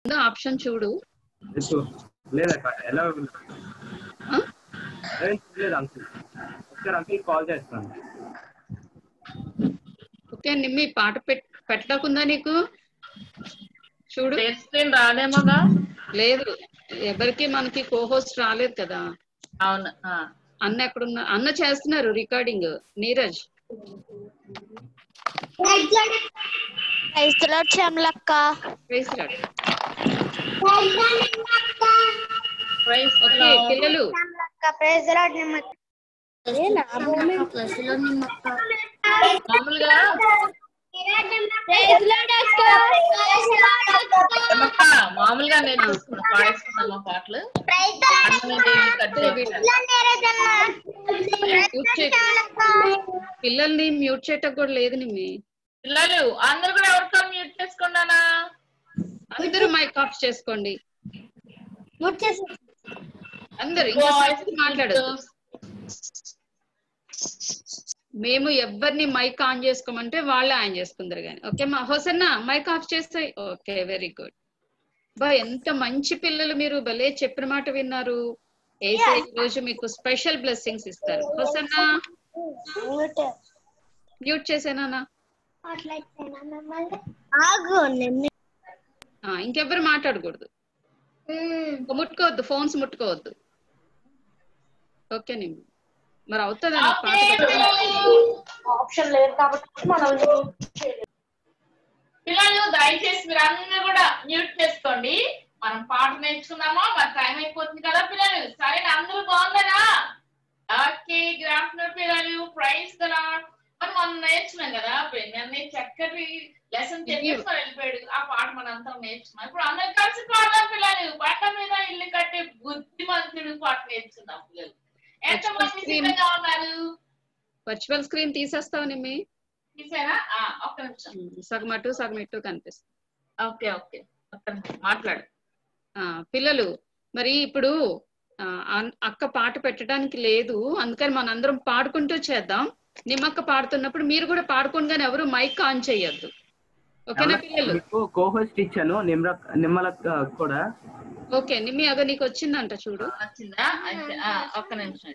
Option చూడు. లేదక్క ఎలా లేదు అంకుల్. ఒకసారి అంకుల్ కాల్ చేస్తాను. ఓకే నిమ్మి పాట పెట్టకుందా నీకు? చూడు రాదేమోగా. లేదు ఎవరికి మనకి కోహోస్ట్ రాలేదు కదా. అవును. అన్న ఎక్కడున్నా? అన్న చేస్తున్నారు రికార్డింగ్. నీరజ్ పిల్లలు మామూలుగా మామూలుగా నేర్చుకున్నా పాడేసుకున్నాను పాటలు. పిల్లల్ని మ్యూట్ చేయటం కూడా లేదు నిమ్మి. పిల్లలు అందరు కూడా ఎవరితో మ్యూట్ చేసుకున్నానా? అందరూ మైక్ ఆఫ్ చేసుకోండి. అందరు మాట్లాడదు. మేము ఎవరిని మైక్ ఆన్ చేసుకోమంటే వాళ్ళే ఆన్ చేసుకుందరు కానీ. ఓకే మా హోసన్న మైక్ ఆఫ్ చేస్తాయి. Okay very good. బా ఎంత మంచి పిల్లలు మీరు, భలే చెప్పిన మాట విన్నారు. ఏసే ఈ రోజు మీకు స్పెషల్ బ్లెస్సింగ్స్ ఇస్తారు. హోసన్న మ్యూట్ చేసేనా? ఇంకెవ్వరు మాట్లాడకూడదు, ముట్టుకోవద్దు, ఫోన్స్ ముట్టుకోవద్దు. ఓకే నిమ్మి మరి అవుతుందా? ఆప్షన్ లేదు కాబట్టి మనం పిల్లలు దయచేసి మీరు అందరూ కూడా మ్యూట్ చేసుకోండి. మనం పాట నేర్చుకుందామా? మరి టైం అయిపోతుంది కదా పిల్లలు. సరే అందరూ బాగుందనా? ఓకే గుడ్ ఆఫ్టర్నూన్ పిల్లలు. Praise the Lord. మనం నేర్చుకున్నాం కదా, అన్నీ చక్కటి లెసన్ చెప్పేసి మనం వెళ్ళిపోయాడు. ఆ పాట మనం అంతా నేర్చుకున్నాం. ఇప్పుడు అందరు కలిసి పాడదాం పిల్లలు. బండ మీద ఇల్లు కట్టే బుద్ధిమంతుడు పాట నేర్చుకుందాం పిల్లలు. ఎంతమంది సిద్ధంగా ఉన్నారు? వర్చువల్ స్క్రీన్ తీసేస్తావు నిమ్మి? తీసేనా? ఒక్క నిమిషం. సగం అటు సగం ఇటు కనిపిస్తుంది. ఓకే ఓకే ఒక్క నిమిషం మాట్లాడు. పిల్లలు మరి ఇప్పుడు అక్క పాట పెట్టడానికి లేదు, అందుకని మనందరం పాడుకుంటూ చేద్దాం. నిమ్మక్క పాడుతున్నప్పుడు మీరు కూడా పాడుకోండి, కానీ ఎవరు మైక్ ఆన్ చేయొద్దు. ఓకేనా పిల్లలు? కోహోస్ట్ ఇచ్చాను నిమ్మలక్క కూడా. ఓకే నిమ్మి అగ నీకు వచ్చిందంట చూడు. వచ్చిందా? ఒక్క నిమిషం.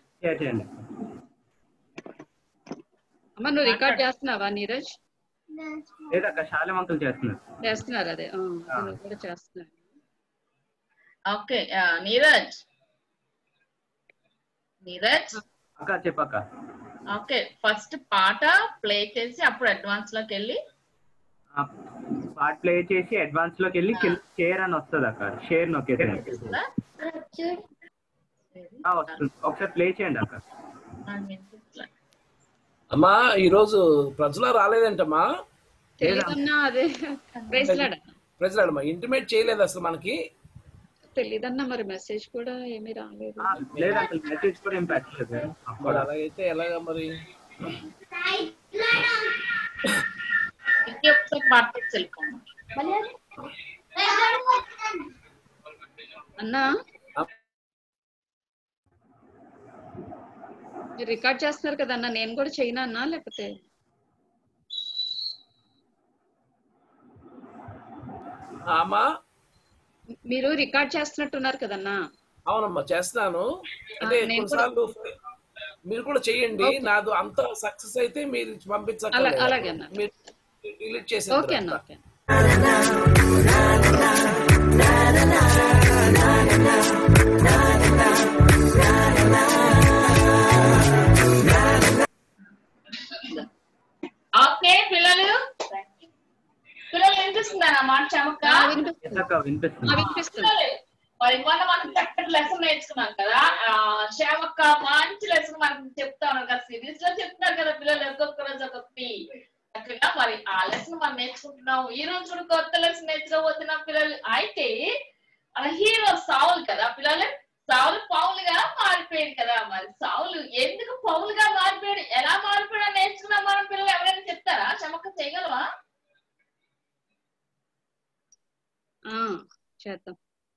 అమ్మ నువ్వు రికార్డ్ చేస్తున్నావా నీరజ్? లేదక్క శాలం అంకుల్ చేస్తున్నారు. అదే కూడా చేస్తున్నారు. ఓకే నీరజ్ అక్క చెప్పక్క. ఓకే ఫస్ట్ పాట ప్లే చేసి అప్పుడు అడ్వాన్స్ లోకి వెళ్ళి పాట ప్లే చేసి అడ్వాన్స్ లోకి వెళ్ళి షేర్ అని వస్తుంది అక్క. షేర్ నొక్కేది వస్తుంది. ఒకసారి ప్లే చేయండి అక్క. అమ్మా ఈరోజు ప్రజలు రాలేదంటమ్మా. ప్రజలమ్మా ఇంటిమేట్ చేయలేదు అసలు మనకి. తెలీదన్నా మరి మెసేజ్ కూడా ఏమీ రాలేదు. మెసేజ్ కూడా ఏం పెట్టలేదు. అలాగైతే ఎలాగా మరి? అన్నా మీరు రికార్డ్ చేస్తున్నారు కదా అన్న, నేను కూడా చేయనా అన్నా? లేకపోతే మీరు రికార్డ్ చేస్తున్నట్టున్నారు కదన్నా? అవునమ్మా చేస్తున్నాను. అంటే కొన్నిసార్లు మీరు కూడా చెయ్యండి. నాది అంత సక్సెస్ అయితే మీరు పంపించాలి. అలాగే అన్న, మీరు డిలీట్ చేసేది. ఓకే అన్న. ఓకే ఓకే పిల్లలు వినిపిస్తుందా నా మాట? చమక్క వినిపిస్తుంది. మరి మొన్న మనం చక్కటి లెసన్ నేర్చుకున్నాం కదా. శ్యామక్క మంచి లెసన్ మనకి చెప్తా ఉన్నారు కదా, సిరీస్ లో చెప్తున్నారు కదా పిల్లలు, ఒక్కొక్క రోజు ఒక్కొక్కటి చక్కగా. మరి ఆ లెసన్ మనం నేర్చుకుంటున్నాం. ఈ రోజు కూడా కొత్త లెసన్ నేర్చుకోబోతున్నాం పిల్లలు. అయితే మన హీరో సౌలు కదా పిల్లలు. సౌలు పౌలుగా మారిపోయాడు కదా. మరి సౌలు ఎందుకు పౌలుగా మారిపోయాడు, ఎలా మారిపోయాడు నేర్చుకున్నాం మనం పిల్లలు. ఎవరైనా చెప్తారా? చమక్క చేయగలవా? చేద్దాం,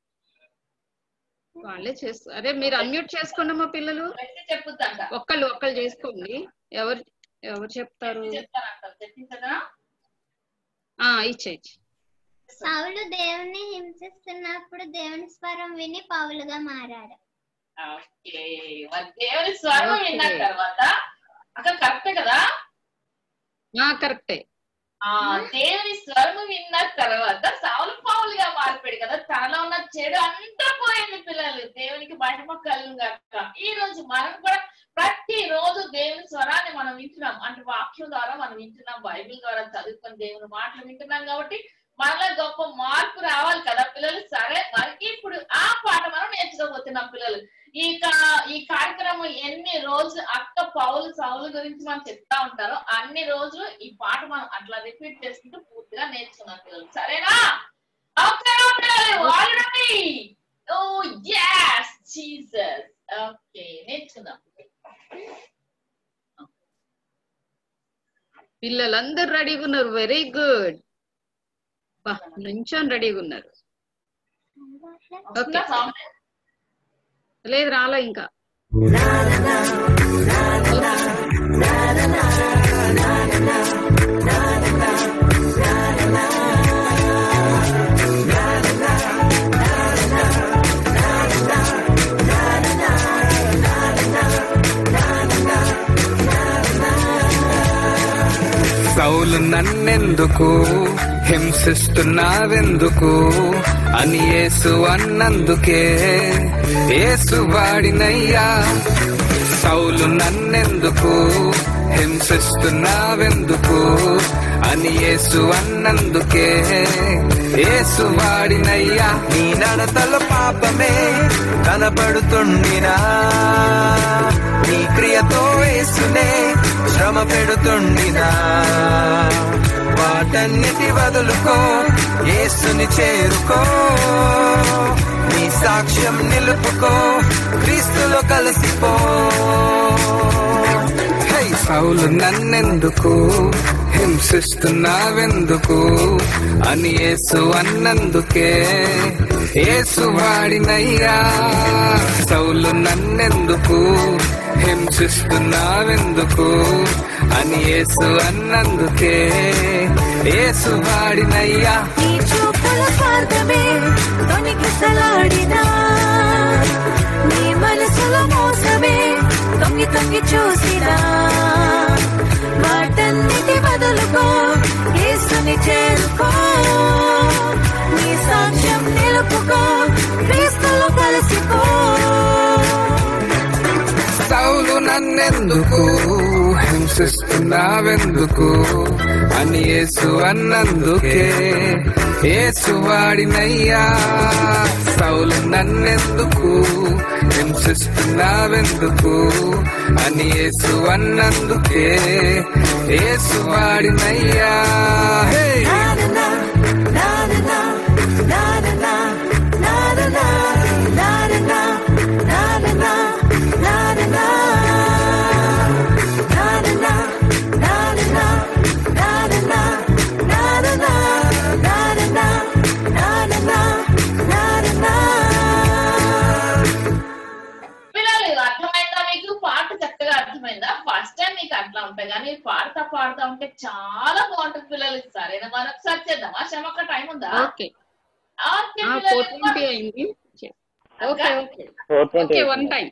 వాళ్ళే చేస్తారు. అరే మీరు అన్మ్యూట్ చేసుకోండి మా పిల్లలు. ఒక్కళ్ళు చేసుకోండి. ఎవరు చెప్తారు? చెప్పించదా? ఇచ్చే పౌలు దేవుని హింసిస్తున్నప్పుడు దేవుని స్వరం విని పౌలుగా మారాడు. ఓకే, మరి దేవుని స్వరం విన్న తర్వాత అక్కడ కరెక్టే కదా? కరెక్టే. దేవుని స్వరం విన్న తర్వాత సౌలు పౌలుగా మారిపోయాడు కదా. తనలో ఉన్న చెడు అంతా పోయింది. పిల్లలు దేవునికి మహిమ కలుగును గాక. ఈ రోజు మనం కూడా ప్రతి రోజు దేవుని స్వరాన్ని మనం వింటున్నాం, అంటే వాక్యం ద్వారా మనం వింటున్నాం, బైబిల్ ద్వారా చదువుకొని దేవుని మాటలు వింటున్నాం. కాబట్టి మనలో గొప్ప మార్పు రావాలి కదా పిల్లలు. సరే, మరి ఇప్పుడు ఆ పాట మనం నేర్చుకోబోతున్నాం పిల్లలు. ఈ కార్యక్రమం ఎన్ని రోజులు అక్క సౌలు గురించి మనం చెప్తా ఉంటారో అన్ని రోజులు ఈ పాట మనం అట్లా రిపీట్ చేసుకుంటూ పూర్తిగా నేర్చుకున్నాం పిల్లలు. సరేనా? ఓకేనా పిల్లలు? Already oh yes Jesus. Okay, నేర్చుకుందాం. పిల్లలందరూ రెడీగా ఉన్నారు. Very good. నుంచొని రెడీగా ఉన్నారు. లేదు, రాలా ఇంకా. సౌలు నన్నెందుకు హింసిస్తున్నావెందుకు అని యేసు అన్నందుకే యేసు వాడినయ్యా. సౌలు నన్నెందుకు హింసిస్తున్నావెందుకు అని యేసు అన్నందుకే యేసు వాడినయ్యా. నీ నడతల పాపమే కనపడుతుండినా నీ క్రియతో యేసునే శ్రమ పెడుతుండినా వాటన్నిటి వదులుకో, యేసుని చేరుకో, నీ సాక్ష్యం నిలుపుకో, క్రీస్తులో కలిసిపో. హై, సౌలు నన్నెందుకు హింసిస్తున్నావెందుకు అని యేసు అన్నందుకే యేసు వాడినయ్యా. సౌలు నన్నెందుకు హింసిస్తున్నావెందుకు అని యేసు అన్నందుకే యేసు వాడినయ్యా. నీ చూపుల స్వార్థమే తొణికిసలాడినా నీ మనసుల మోసమే తొంగి తొంగి చూసినా వాటన్నిటి బదులుకో, యేసుని చేరుకో, నీ సాక్ష్యం నిలుపుకో, క్రీస్తులో కలిసిపో. సౌలు నన్నెందుకు హింసిస్తున్నావెందుకు అని యేసు అన్నందుకే యేసు వాడినయ్యా. సౌలు నన్నెందుకు హింసిస్తున్నావెందుకు అని యేసు అన్నందుకే యేసు వాడినయ్యా. ఫస్ట్ టైం మీకు అట్లా ఉంటాయి, కానీ పాడుతా ఉంటే చాలా బాగుంటుంది పిల్లలు. సరేనా? మనం ఒకసారి చేద్దామా? శ్రమక్క టైం ఉందా? ఓకే, 4:20 అయింది. Okay, one time.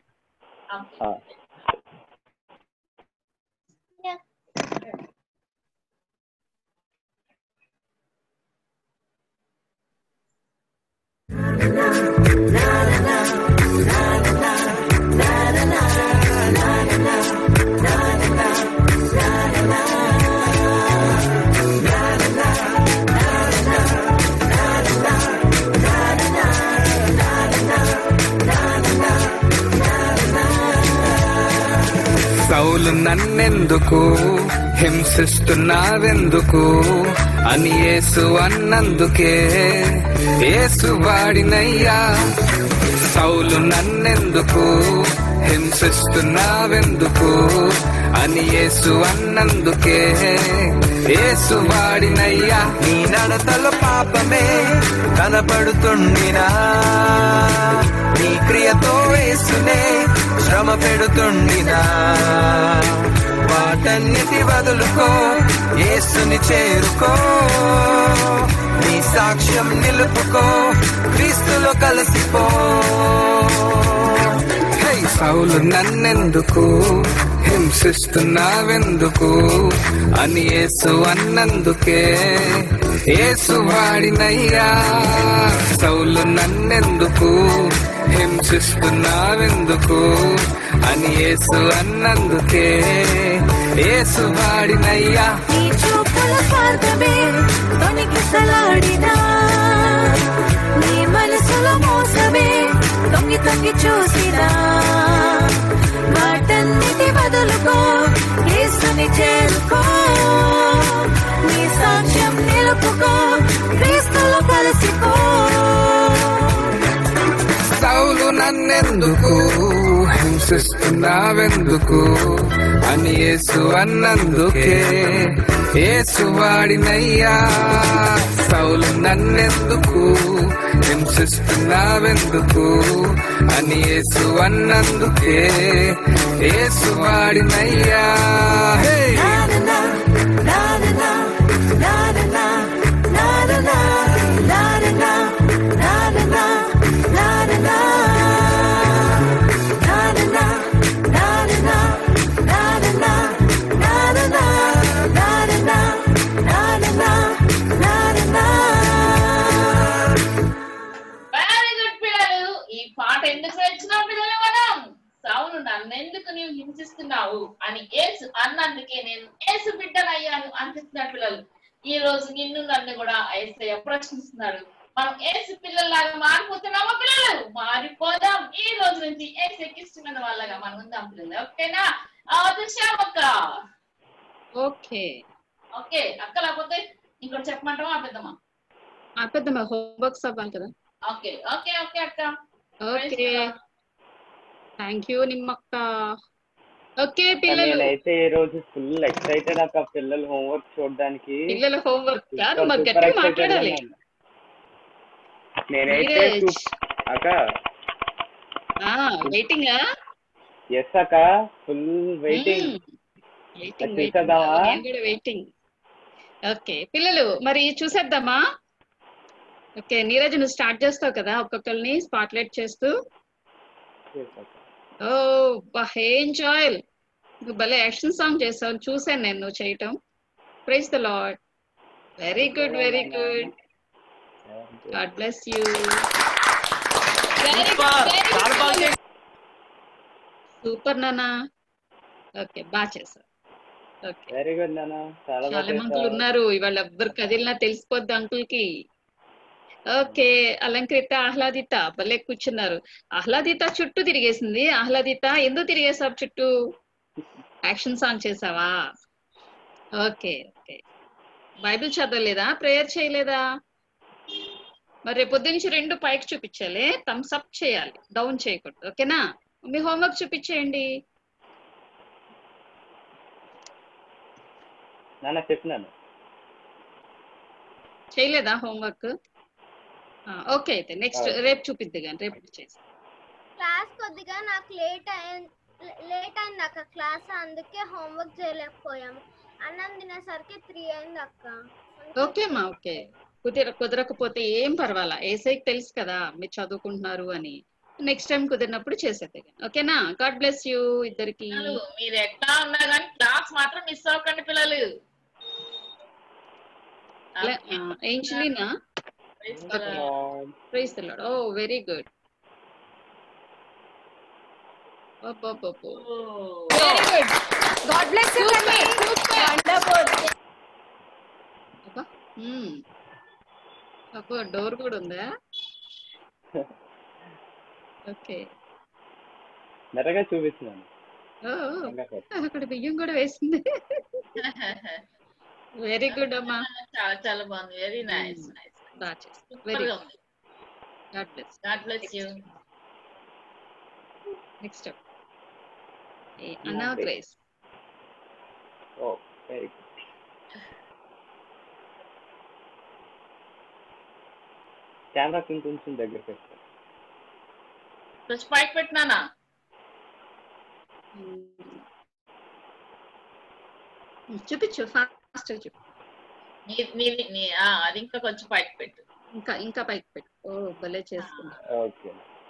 సౌలు నన్నెందుకు హింసిస్తున్నావెందుకు అని యేసు అన్నందుకే యేసు వాడినయ్యా. సౌలు నన్నెందుకు హింసిస్తున్నావెందుకు అని యేసు అన్నందుకే యేసు వాడినయ్యా. నీ నడతల పాపమే కనపడుతుండినా నీ క్రియతో యేసునే శ్రమ పెడుతుండినా వాటన్నిటి వదులుకో, యేసుని చేరుకో, నీ సాక్ష్యం నిలుపుకో, క్రీస్తులో కలిసిపో. హే సౌలు నన్నెందుకు హింసిస్తున్నావెందుకు అని యేసు అన్నందుకే యేసు వాడినయ్యా. సౌలు నన్నెందుకు హింసిస్తున్నావెందుకు అని యేసు అన్నందుకే యేసు వాడినయ్యా. నీ చూపుల స్వార్థమే తొణికిసలాడినా, నీ మనసులో మోసమే తొంగి తొంగి చూసినా, వాటన్నిటి వదులుకో, యేసుని చేరుకో, నీ సాక్ష్యం నిలుపుకో, క్రీస్తులో కలిసిపో. సౌలు నన్నెందుకు హింసిస్తున్నావెందుకు అని యేసు అన్నందుకే యేసు వాడినయ్యా. సౌలు నన్నెందుకు హింసిస్తున్నావెందుకు అని యేసు అన్నందుకే యేసు వాడినయ్యా. హే నాదనా నాదనా నాదనా నాదనా నాదనా నాదనా నాదనా నాదనా నాదనా నాదనా నాదనా నాదనా నాదనా నాదనా. వెరీ గుడ్ పిల్లలు. ఈ పాట ఎందుకు నేర్చుకున్నాం పిల్లలు? మనం సౌలు నన్నెందుకు నీవు హింసిస్తున్నావు అని యేసు అన్నందుకే నేను యేసు బిడ్డనయ్యాను అనిపిస్తున్నారు పిల్లలు. ఈ రోజు నిన్ను నన్ను కూడా యేసయ్య ప్రశ్నిస్తున్నాడు. మనం యేసు పిల్లల్లాగా మారిపోతున్నామా పిల్లలు? మారిపోదాం. ఈ రోజు నుంచి యేసుకి ఇష్టమైన వాళ్ళగా మనం ఉందాం పిల్లలు. ఓకేనా? శ్యామక్క. ఓకే ఓకే అక్క, లేకపోతే ఇంకోటి చెప్పమంటావా పెద్దమ్మా? పెద్దమ్మా హోంవర్క్స్ అవ్వాలి కదా. ఓకే ఓకే ఓకే అక్క. ఓకే థ్యాంక్ యూ నిమ్మక్క. ఓకే పిల్లలు, నేనైతే ఈ రోజు ఫుల్ ఎక్సైటెడ్ అక్క పిల్లలు హోంవర్క్ చూడడానికి. పిల్లల హోంవర్క్ కాదు, మరి గట్టిగా మాట్లాడాలి. నేనైతే అక్క వెయిటింగ్ ఎస్ అక్క ఫుల్ వెయిటింగ్. వెయిటింగ్. ఓకే పిల్లలు మరి చూసేద్దామా? ఓకే నీరజ్ నువ్వు స్టార్ట్ చేస్తావు కదా ఒక్కొక్కరిని స్పాట్లైట్ చేస్తూ. ఓ ఎంజాయ్, నువ్వు భలే యాక్షన్ సాంగ్ చేసావు, చూసాను నేను నువ్వు చేయటం. Praise the Lord. Very good very good. God bless you. Super నానా. ఓకే బాగా చేశారు. ఓకే వెరీ గుడ్ నాన్న. చాలా అంకుల్ ఉన్నారు ఇవాళ, ఎవ్వరు కదిలినా తెలిసిపోద్ది అంకుల్ కి. ఓకే అలంకృత ఆహ్లాదిత భలే కూర్చున్నారు. ఆహ్లాదిత చుట్టూ తిరిగేసింది. ఆహ్లాదిత ఎందుకు తిరిగేసావు చుట్టూ? యాక్షన్ సాంగ్ చేసావా? Okay okay. బైబిల్ చదవలేదా? ప్రేయర్ చేయలేదా? మరి రేపొద్దు నుంచి 2 పైకి చూపించాలి, థమ్స్ అప్ చేయాలి, డౌన్ చేయకూడదు. ఓకేనా? మీ హోంవర్క్ చూపించేయండి. నాన్న చెప్పినాను. చేయలేదా హోంవర్క్? ఓకే అయితే నెక్స్ట్ రేపు చూపిద్ది కానీ రేపు చేసి. క్లాస్ కొద్దిగా నాకు లేట్ అయింది అక్క క్లాస్, అందుకే హోంవర్క్ చేయలేకపోయాము. అన్నం తినేసరికి 3 అయింది అక్క. ఓకే అమ్మా ఓకే. కుదరకపోతే ఏం పర్వాలా, ఏసైకి తెలుసు కదా మీరు చదువుకుంటున్నారు అని. నెక్స్ట్ టైం కుదిరినప్పుడు చేసేది. ఓకేనా? గాడ్ బ్లెస్ యూ ఇద్దరికి. మీరు ఎట్లా ఉన్నా కానీ క్లాస్ మాత్రం మిస్ అవ్వకండి పిల్లలు. Angelina? Praise the Lord. Oh very good. Very good. God bless you కన్నీ. వండర్ఫుల్. అబ్బో డోర్ కూడా ఉందా? ఓకే మెరగా చూపిస్తున్నాను. అక్కడ బియ్యం కూడా వేసింది. వెరీ గుడ్ అమ్మా. చాలా చాలా బాగుంది. Very nice nice. బాగా చేస్తాం. Very good. God bless you. Next అన్నా Grace. Oh very good. Camera కొంచెం దగ్గర పెట్టు. కొంచెం పైకి పెట్టినానా? చూపించు ఫాస్ట్ చూపి. అది ఇంకా కొంచెం పైకి పెట్టు. ఇంకా పైకి పెట్టు. ఓ భలే చేస్తుంది. ఓకే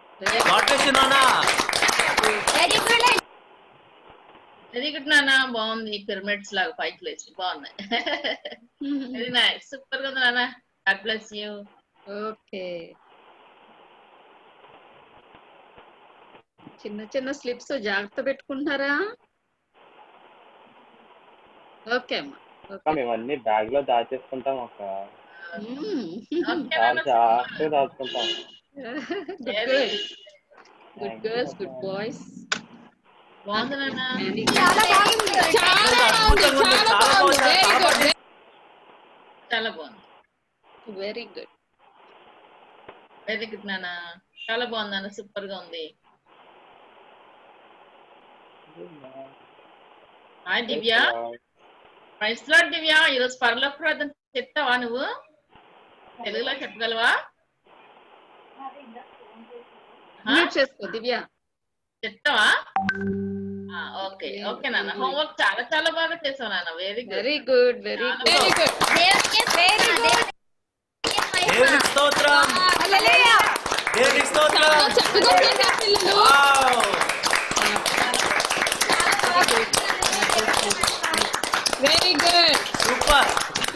వెరీ గుడ్ నాన్న. బాగుంది. పిరమిడ్స్ లాగా పైకి లేచి బాగున్నాయి. Very nice. సూపర్ గా ఉంది నాన్న. God bless you. ఓకే. చిన్న చిన్న స్లిప్స్ జాగ్రత్త పెట్టుకుంటున్నారా? ఓకే అమ్మా. మేము అన్ని బ్యాగ్ లో దాచేసుకుంటాం అక్క. ఓకే చాలా నాన్న. జాగ్రత్తగా దాచుకుంటాం. Good girls, good boys. బాగుంది నాన్న. చాలా బాగుంది. చాలా బాగుంది. Very good. వెరీ గుడ్ నాన్న. చాలా బాగుంది నాన్న. సూపర్ గా ఉంది. Hi Divya. Praise Lord Divya. ఈరోజు పరలోక ప్రార్థన చెప్తావా నువ్వు? తెలుగులో చెప్పగలవా? మ్యూట్ చేసుకో దివ్య. చెప్తావా? ఓకే ఓకే నాన్న. హోంవర్క్ చాలా చాలా బాగా చేసావు నాన్న. Very good. Very good. Very good. దేవునికి స్తోత్రం. దేవునికి స్తోత్రం. Wow. Very good. Super.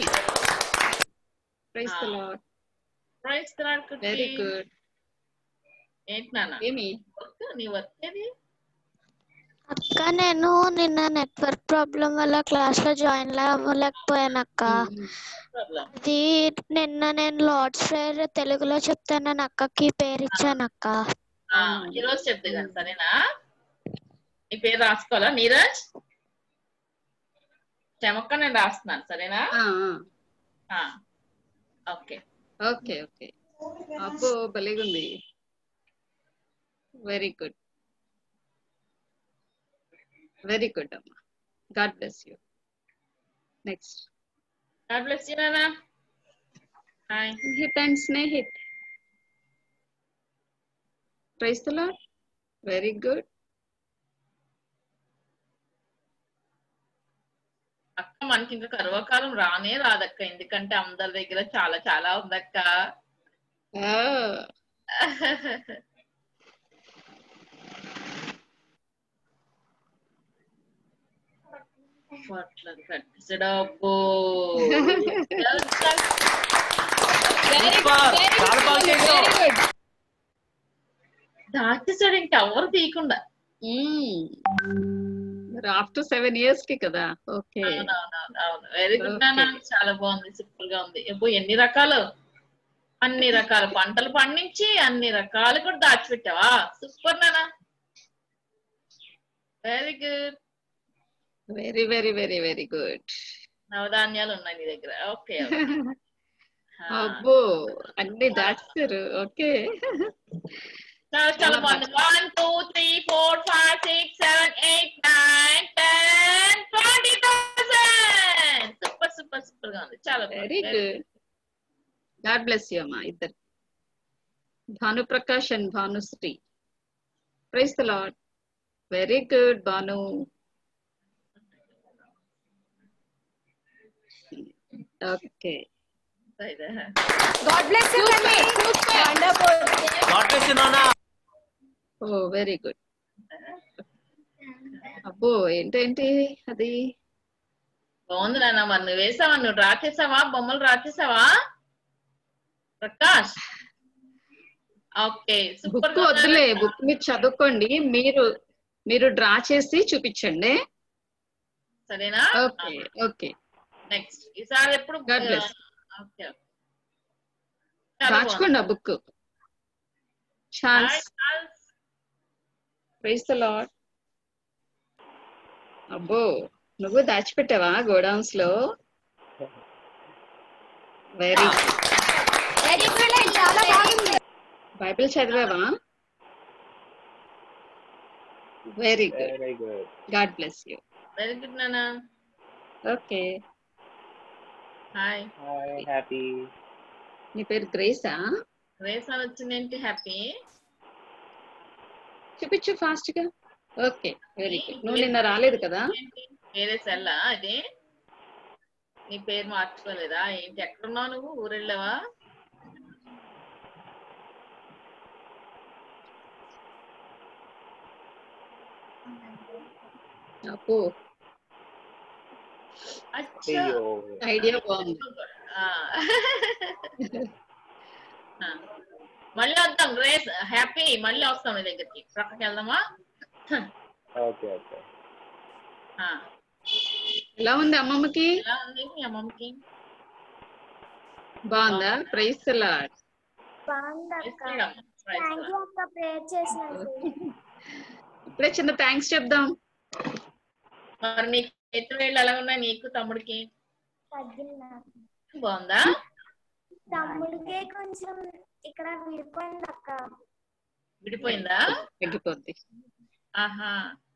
Praise the Lord. Praise the Lord. Very good. ఏంటి నాన్న? ఏమి నీ వర్క్ ఏది? అక్క నేను నిన్న నెట్వర్క్ ప్రాబ్లం వల్ల క్లాస్ లో జాయిన్ అవ్వలేకపోయాను అక్క. అది నిన్న నేను లార్డ్స్ ప్రేయర్ తెలుగులో చెప్తానని అక్కకి పేరు ఇచ్చాను అక్క. ఈరోజు చెప్తే కానీ సరేనా? నీ పేరు రాసుకోవాలా? నీరజ్ చెమక్క. నేను రాస్తున్నాను సరేనా? Okay okay. ఓకే. అబ్బో భలేగుంది. Very good. వెరీ గుడ్ అమ్మా. God bless you. Next God bless you నాన్న. Hi. Hit and Snehith. Praise the Lord. Very good. అక్క మనకి ఇంకా కరువకాలం రానే రాదక్క. ఎందుకంటే అందరి దగ్గర చాలా చాలా ఉందక్క. డబ్బు దాచేసాడు ఇంకెవరు తీయకుండా. ఆఫ్టర్ 7 years కి కదా. ఓకే. అవును. వెరీ గుడ్ నాన్న. చాలా బాగుంది. సూపర్ గా ఉంది. ఎన్ని రకాలు, అన్ని రకాల పంటలు పండించి అన్ని రకాలు కూడా దాచిపెట్టావా? సూపర్ నాన్న. Very good. Very very very very good. నవధాన్యాలు ఉన్నాయి నీ దగ్గర. ఓకే. అబ్బో అన్ని దాచారు. ఓకే. చాలా చాలా బాగుంది. 1 2 3 4 5 6 7 8 9 10 20,000. సూపర్ సూపర్ సూపర్ గా ఉంది. చాలా very good. God bless you అమ్మా ఇద్దరు. Bhanu Prakash and Bhanushri. Praise the Lord. Very good Bhanu. Okay. God bless you తల్లి. వండర్ఫుల్. గాడ్ బ్లెస్ యు నాన్న. Oh very good. అబ్బో ఏంటేంటి అది? బాగుంది నాన్న. మరి నువ్వు వేసావా? నువ్వు డ్రా చేసావా? బొమ్మలు డ్రా చేసావా ప్రకాష్? ఓకే. బుక్ వద్దులే. బుక్ మీరు చదువుకోండి. మీరు డ్రా చేసి చూపించండి. సరేనా? ఓకే. ఓకే. నెక్స్ట్ ఈసారి ఎప్పుడు రాచుకోండి ఆ book. Charles. Praise the Lord. అబ్బో నువ్వు దాచిపెట్టావా గోడౌన్స్ లో? Very good. చాలా బాగుంది. బైబిల్ చదివావా? Very good. Very good. God bless you. Very good నాన్న. ఓకే. హాయ్. హాయ్. హ్యాపీ. నీ పేరు గ్రేసా? గ్రేస్ అని వచ్చిందేంటి? హ్యాపీ చూపించు ఫాస్ట్ గా. ఓకే. Very good. నువ్వు నిన్న రాలేదు కదా? వేరే సెల్లా ఇది? నీ పేరు మార్చుకోలేదా ఏంటి? ఎక్కడున్నావు నువ్వు? ఊరెళ్ళావా? అప్పు అచ్చా. ఐడియా బాగుంది. ఆ. ఆ. మళ్ళీ వద్దాం గ్రేస్, హ్యాపీ, మళ్ళీ వస్తాం నీ దగ్గరికి. పక్కకి వెళ్దామా? Okay okay. ఆ. ఎలా ఉంది అమ్మమ్మకి? ఎలా ఉంది మీ అమ్మమ్మకి? బాగుందా? Praise the Lord. ఇప్పుడే చిన్న థ్యాంక్స్ చెప్దాం. మరి నీకు చేతులు వేళ్ళు ఎలా ఉన్నాయి నీకు తమ్ముడికి? బాగుందా? తమ్ముడికే కొంచెం ఇక్కడ విడిపోయింది అక్క. విడిపోయిందా? తగ్గిపోద్ది. ఆహా.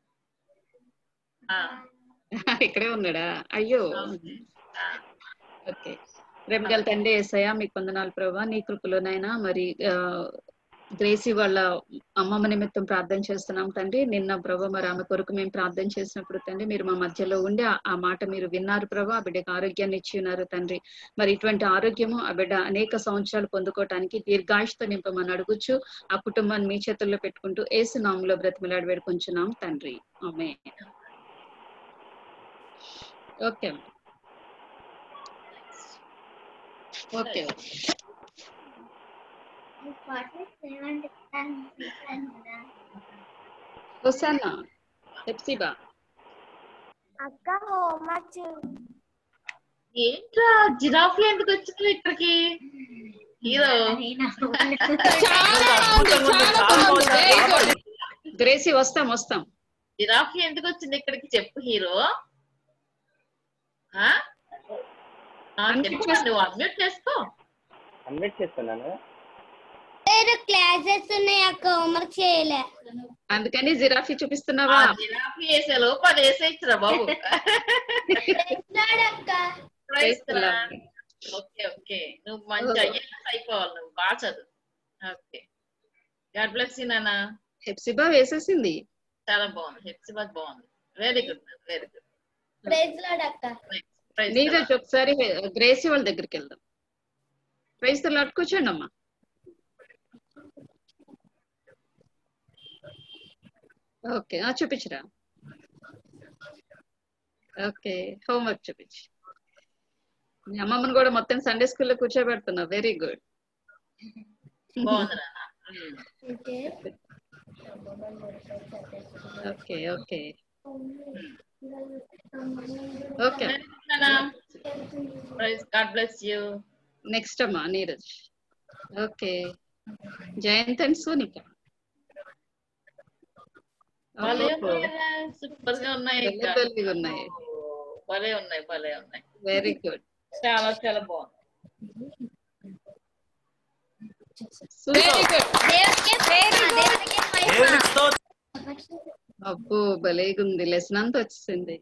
ఇక్కడే ఉన్నాడా? అయ్యో. ఓకే. రేపు గల తండ్రి యేసయ్య మీకు వందనాలు ప్రభువా. నీ కృపలోనైనా మరి గ్రేసీ వాళ్ళ అమ్మమ్మ నిమిత్తం ప్రార్థన చేస్తున్నాం తండ్రి. నిన్న ప్రభు మరి ఆమె కొరకు మేము ప్రార్థన చేసినప్పుడు తండ్రి మీరు మా మధ్యలో ఉండి ఆ మాట మీరు విన్నారు ప్రభు. ఆ బిడ్డకు ఆరోగ్యాన్ని ఇచ్చి ఉన్నారు తండ్రి. మరి ఇటువంటి ఆరోగ్యము ఆ బిడ్డ అనేక సంవత్సరాలు పొందుకోవటానికి దీర్ఘాయుష్తో నింపమని అడుగుచు ఆ కుటుంబాన్ని మీ చేతుల్లో పెట్టుకుంటూ యేసు నామములో బ్రతిమలాడి వేడుకొంచున్నాం తండ్రి. Amen. Okay okay. Hosanna Hephzibah అక్క హోంవర్క్ ఏంట్రా జిరాఫీ ఎందుకు వచ్చింది ఇక్కడికి? హీరో గ్రేసీ వస్తాం వస్తాం. జిరాఫీ ఎందుకు వచ్చింది ఇక్కడికి చెప్పు హీరో. నువ్వు అన్మ్యూట్ చేసుకో. అన్మ్యూట్ చేస్తున్నాను. క్లాసెస్ ఉన్నాయి అక్క, హోంవర్క్ చేయలే. అందుకని జిరాఫీ చూపిస్తున్నావా? జిరాఫీ వేసే లోపు అది వేసేయచ్చురా బాబు. Okay okay. నువ్వు మంచి ఐఏఎస్ అయిపోవాలి, నువ్వు బాగా చదువు. ఓకే. గాడ్ బ్లెస్ యు నాన్న. హెప్సిబా వేసేసింది. చాలా బాగుంది. హెప్సిబా బాగుంది. Very good very good. Praise Lord అక్క. నీరజ్ ఒకసారి గ్రేసీ వాళ్ళ దగ్గరికి వెళ్దాం. Praise the Lord. కూర్చోండి అమ్మా. ఓకే చూపించరా. ఓకే హోంవర్క్ చూపించు. మీ అమ్మమ్మని కూడా మొత్తం సండే స్కూల్లో కూర్చోబెడుతున్నా. Very good. Okay okay okay. God bless you. Next అమ్మా Neeraj. Okay. Jayanth and Sonika. Super గా ఉన్నాయి. ఉన్నాయి. భలే ఉన్నాయి భలే ఉన్నాయి. Very good. చాలా చాలా బాగుంది. అబ్బో భలేగుంది. లెసన్ అంతా వచ్చింది.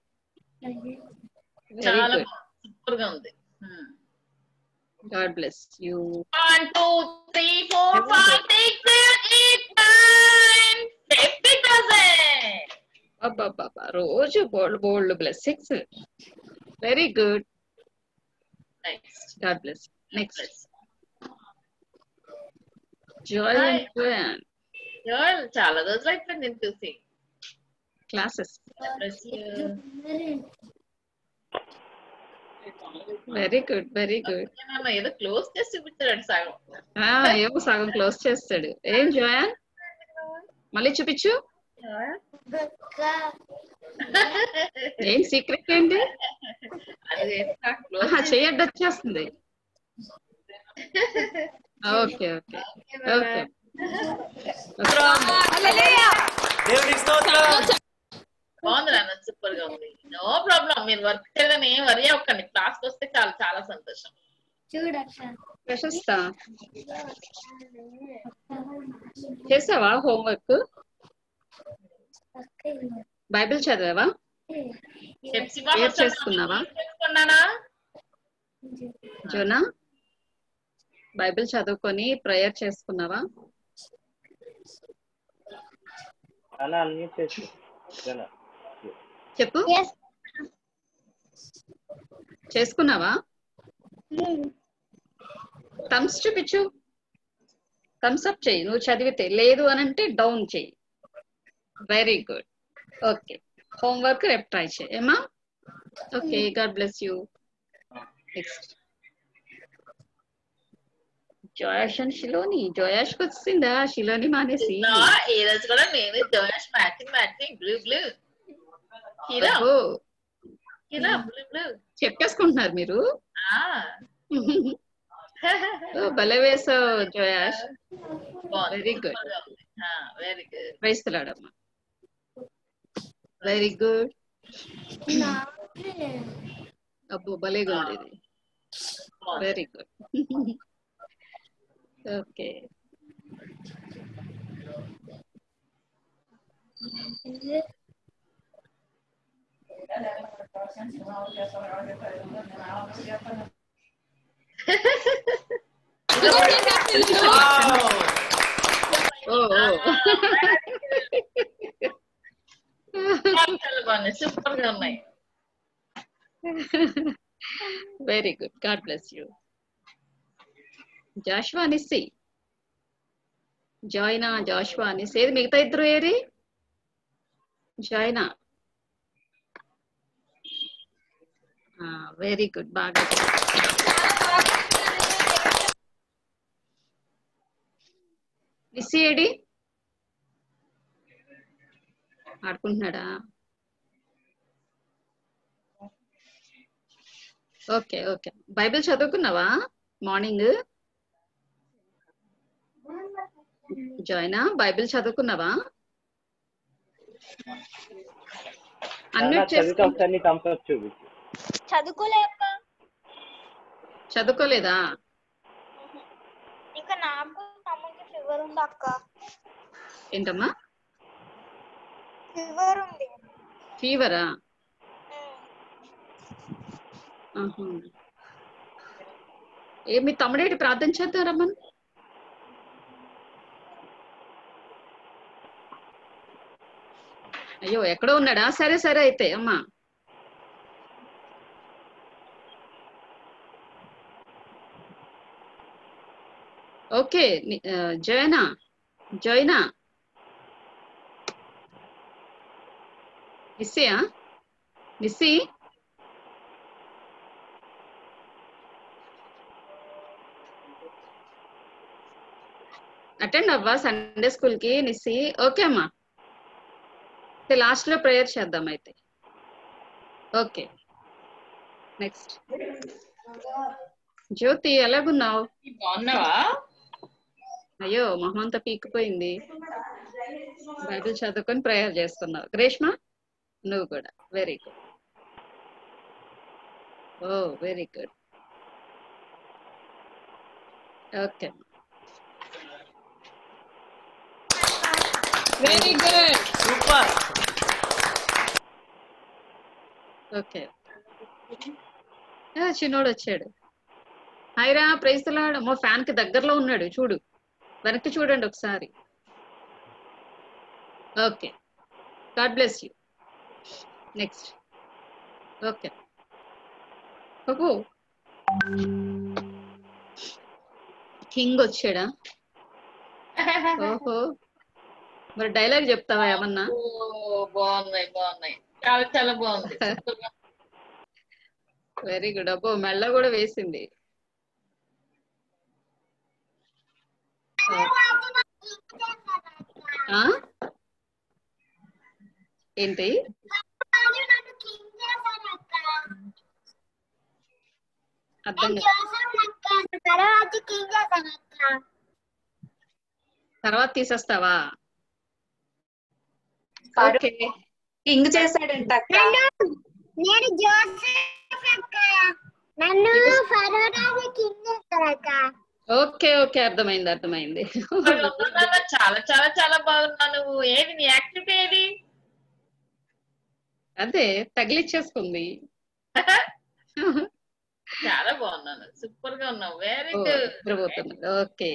చాలా సూపర్ గా ఉంది. God bless you. 1 2 3 4 5 6 7 8 9 50,000. అబ్బా రోజు bold blessings. Very good. God bless. Next Joel. చాలా రోజులు అయిపోయింది నేను చూసి. Classes. Very good very good. ఏదో క్లోజ్ చేసి చూపించాడు సగం. ఏమో సగం క్లోజ్ చేస్తాడు. ఏం జోయాన్ మళ్ళీ చూపించు. ఏం సీక్రెట్ ఏంటి? చెయ్యడ్డు వచ్చేస్తుంది. Okay okay okay. బాగుంది నాన్న, సూపర్ గా ఉంది. No problem. మీరు వర్క్ చేయదని ఏం వరి అవ్వకండి. క్లాస్కి వస్తే చాలా చాలా సంతోషం. ప్రశస్త చేసావా హోంవర్క్? బైబిల్ చదివావా? చేసుకున్నావా జోనా? బైబిల్ చదువుకొని ప్రేయర్ చేసుకున్నావా? చెప్పు. చేసుకున్నావా? థమ్స్ చూపించు, థమ్స్ అప్ చెయ్యి నువ్వు చదివితే. లేదు అని అంటే డౌన్ చెయ్యి. Very good. ఓకే, హోంవర్క్ రేపు ట్రై చేయి ఏమా. Okay, God bless you. Next Joash and Shiloni. జోయాష్కి వచ్చిందా, షిలోని మానేసి? ఈ రోజు కూడా నేను Joash matching blue blue hero blue blue చెప్పేసుకుంటున్నారు మీరు. భలే వేసావు Joash. Very good, very good. Praise the Lord అమ్మా. Very good. అబ్బో భలేగా ఉంది ఇది. Very good. ఓకే, చాలా బాగున్నాయి, సూపర్ గా ఉన్నాయి. Very good, God bless you. Joshua Nissi, Jaina, Joshua Nissi. ఏది మిగతా ఇద్దరు ఏరి? జాయినా. వెరీ గుడ్, బాగా. నిస్సి ఏడి? ఆడుకుంటున్నాడా? Okay okay. బైబిల్ చదువుకున్నావా మార్నింగ్? జాయినా, బైబిల్ చదువుకున్నావా? అన్మ్యూట్ చేసుకో. చదువుకోలేదా? ఇంకా నాకు తమ్ముడికి ఫీవర్ ఉంది అక్క. ఏంటమ్మా? ఫీవర్ ఉంది. ఫీవరా? ఏ మీ తమ్ముడేటి ప్రార్థన చేద్దాం రమ్మని. అయ్యో ఎక్కడో ఉన్నాడా? సరే సరే అయితే అమ్మా. ఓకే, జయనా, జైనా మిస్సీయా? మిస్సీ అటెండ్ అవ్వా సండే స్కూల్ కి నిస్సి? ఓకే అమ్మా, లాస్ట్ లో ప్రేయర్ చేద్దాం అయితే. ఓకే, నెక్స్ట్ జ్యోతి ఎలాగున్నావు? బాగున్నావా? అయ్యో మొహం అంతా పీకిపోయింది. బైబిల్ చదువుకొని ప్రేయర్ చేస్తున్నావు. గ్రేష్మా నువ్వు కూడా. Very good. Oh very good. Okay, very good, super. Okay. చిన్నోడు వచ్చాడు. హాయ్రా, ప్రైజ్ ది లార్డ్. అమ్మో ఫ్యాన్ కి దగ్గరలో ఉన్నాడు చూడు, వెనక్కి చూడండి ఒకసారి. Okay, God bless you. Next. Okay, ఓహో కింగ్ వచ్చాడా? ఓహో, మరి డైలాగ్ చెప్తావా ఏమన్నా? బాగున్నాయి బాగున్నాయి, చాలా చాలా బాగుంది. Very good. అబ్బో మెల్ల కూడా వేసింది. ఏంటి? అర్థం తర్వాత తీసేస్తావా? ఓకే, కింగ్ చేశాడంట. నేను జోసెఫ్ అక్క, నన్ను ఫరో రాజు కింగ్ చేస్తారక్క. ఓకే ఓకే, అర్థమైంది అర్థమైంది. చాలా చాలా చాలా బాగున్నా. నువ్వు ఏది నీ యాక్టివిటీ ఏది? అదే తగిలిచ్చేసుకుంది. చాలా బాగున్నాను, సూపర్ గా ఉన్నావు. Very good. ఓకే,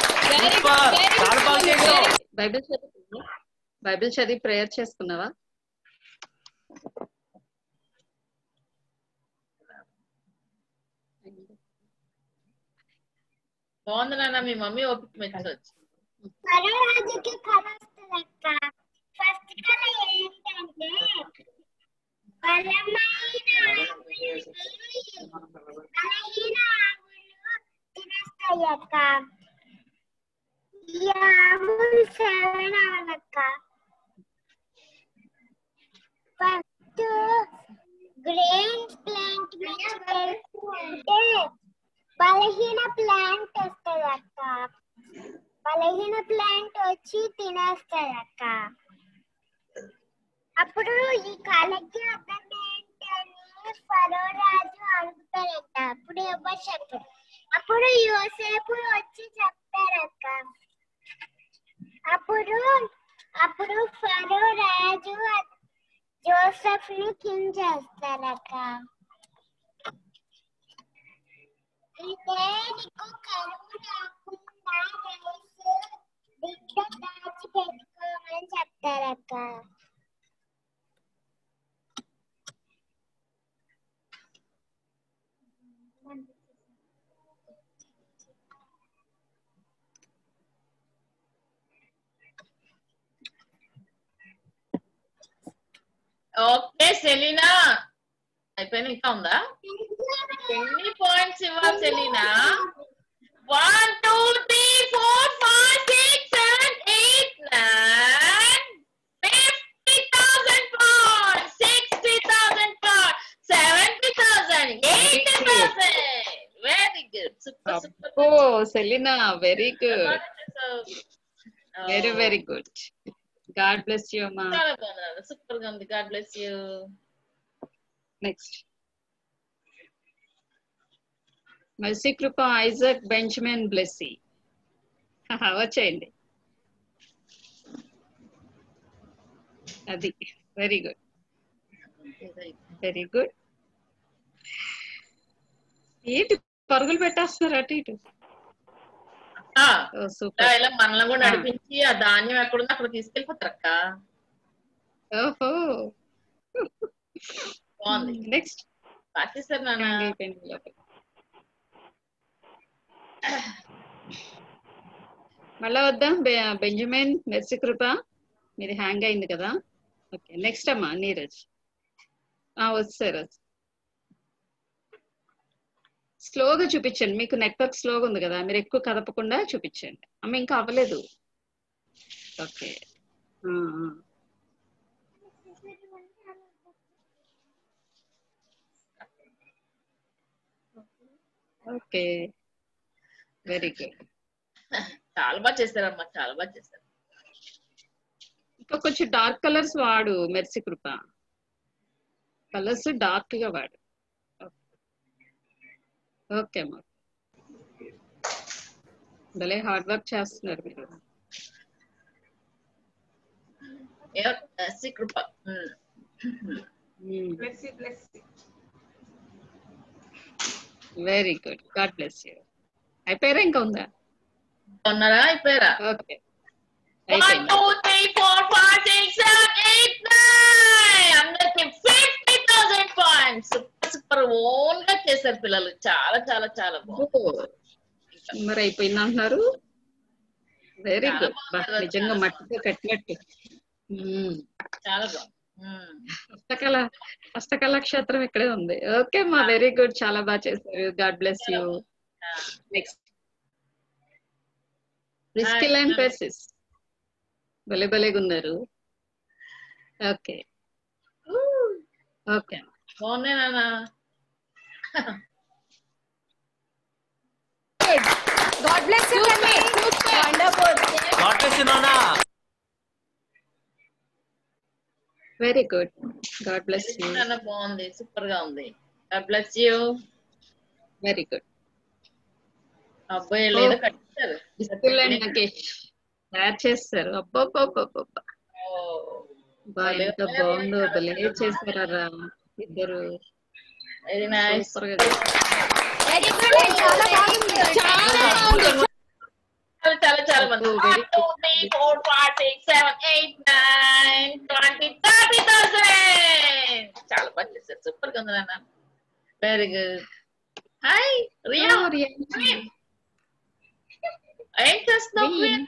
బైబిల్ చదివి ప్రేయర్ చేసుకున్నావా? బాగుంది నాన్న, మీ మమ్మీ ఓపిక మెచ్చవచ్చు. పరరాజుకి కళ వస్తుంది అక్క. ఫస్ట్ కళ ఏంటంటే బలమైన బలహీన ఆవులు తినేస్తాయి అక్క. ఈ ఆవులు 7 ఆవులక్క. ఫస్ట్ గ్రెయిన్ ప్లాంట్ నుంచి పెరుగుతుంటే బలహీన ప్లాంట్ వస్తుంది అక్క. బలహీన ప్లాంట్ వచ్చి తినేస్తుంది అక్క. అప్పుడు ఈ కళకి అర్థం ఏంటని ఫరో రాజు అడుగుతారక్క. అప్పుడు ఎవరు చెప్పారు. అప్పుడు యోసేపు వచ్చి చెప్తారక్క. అప్పుడు ఫరో రాజు జోసెఫ్ ని కింగ్ చేస్తారక్క. అయితే నీకు కరువు రాకుండా రైస్ బిడ్డ దాచి పెట్టుకోమని చెప్తారక్క. ఓకే సెలీనా, అయిపోయినా ఇంకా ఉందా? ఎన్ని పాయింట్స్ ఇవ్వాలి Selina? 1 2 3 4 5 6 7 8 9 50,000 points, 60,000 points, 70,000, 80,000. Very good. Super, super. Oh, Selena, very good. Very, very good. God bless you, Ma. Super good. God bless you. Next. Mercy Krupa, Isaac, Benjamin, Blessy. వచ్చేయండి. అది very good, very good. ఏంటి పరుగులు పెట్టేస్తున్నారు అటు ఇటు? ఇలా మనల్ని కూడా నడిపించి ఆ ధాన్యం ఎక్కడుందో అక్కడ తీసుకెళ్ళిపోతారు అక్క. ఓహో, బాగుంది. నెక్స్ట్ పాకిస్తాన్ నాన్న. మళ్ళా వద్దాం. బెంజమిన్, మెర్సీ కృప, మీది హ్యాంగ్ అయింది కదా. ఓకే, నెక్స్ట్ అమ్మా నీరజ్. వచ్చారు. స్లోగా చూపించండి. మీకు నెట్వర్క్ స్లోగా ఉంది కదా, మీరు ఎక్కువ కదపకుండా చూపించండి. అమ్మ ఇంకా అవ్వలేదు. Okay, okay, very good. చాలా బాగా చేస్తారమ్మా, చాలా బాగా చేస్తారు. ఇంకా కొంచెం డార్క్ కలర్స్ వాడు మెర్సీ కృప. కలర్స్ డార్క్ గా వాడు. ఓకే అమ్మా, భలే హార్డ్ వర్క్ చేస్తున్నారు మీరు. Krupa very good. God bless you. అయిపోయారా ఇంకా ఉందా? ఉన్నారా? అయిపోయారా? ఓకే, 1 2 3 4 5 6 7 8 9 అందరికి 50,000 పాయింట్స్. Super super. ఓన్ గా చేశారు పిల్లలు. చాలా చాలా చాలా బాగుంది. మరి అయిపోయింది అంటున్నారు. Very good. నిజంగా మట్టితో కట్టినట్టు. చాలా బాగుంది. హస్తకళ క్షేత్రం ఇక్కడే ఉంది. ఓకే అమ్మా, వెరీ గుడ్. చాలా బాగా చేశారు. God bless you. Next Priscilla and Persis. భలే భలేగా ఉన్నారు. ఓకే ఓకే, బాగున్నాయి నాన్న. God bless you, Tanvi. Wonderful. God bless you, Nana. Very good. God bless you. బాగుంది, సూపర్ గా ఉంది. God bless you. Very good. అబ్బాయి ఏదో కట్టారు. తయారు చేస్తారు. అబ్బబ్బబ్బబ్బబ్బా, ఎంత బాగుందో. భలే చేస్తారా ఇద్దరు. Very nice. సూపర్ గా చాలా బాగుంది. చాలా చాలా మంది. 1 2 3 4 5 6 7 8 9 20 30,000. చాలా బాగా చేశారు. సూపర్ గా ఉంది నాన్న. Very good. హాయ్ రియా. ఏం చేస్తున్నావు queen?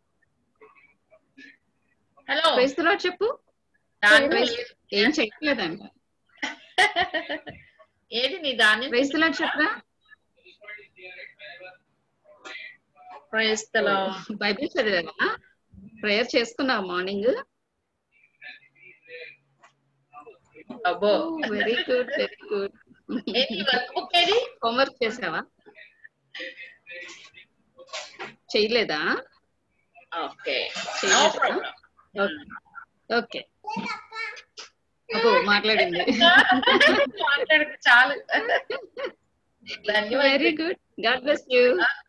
Hello praise the Lord చెప్పు. ఏం చేయట్లేదంట. ఏది నీ ధాన్యం? ప్రైజ్ ది లార్డ్ చెప్పరా. Praise the Lord. బైబిల్ చదివావా? ప్రేయర్ చేసుకున్నావు మార్నింగ్? అబ్బో very good very good. Work book ఏది? హోంవర్క్ చేసావా? చేయలేదా? Okay okay. అబ్బో మాట్లాడింది. మాట్లాడక చాలు. Very good. God bless you.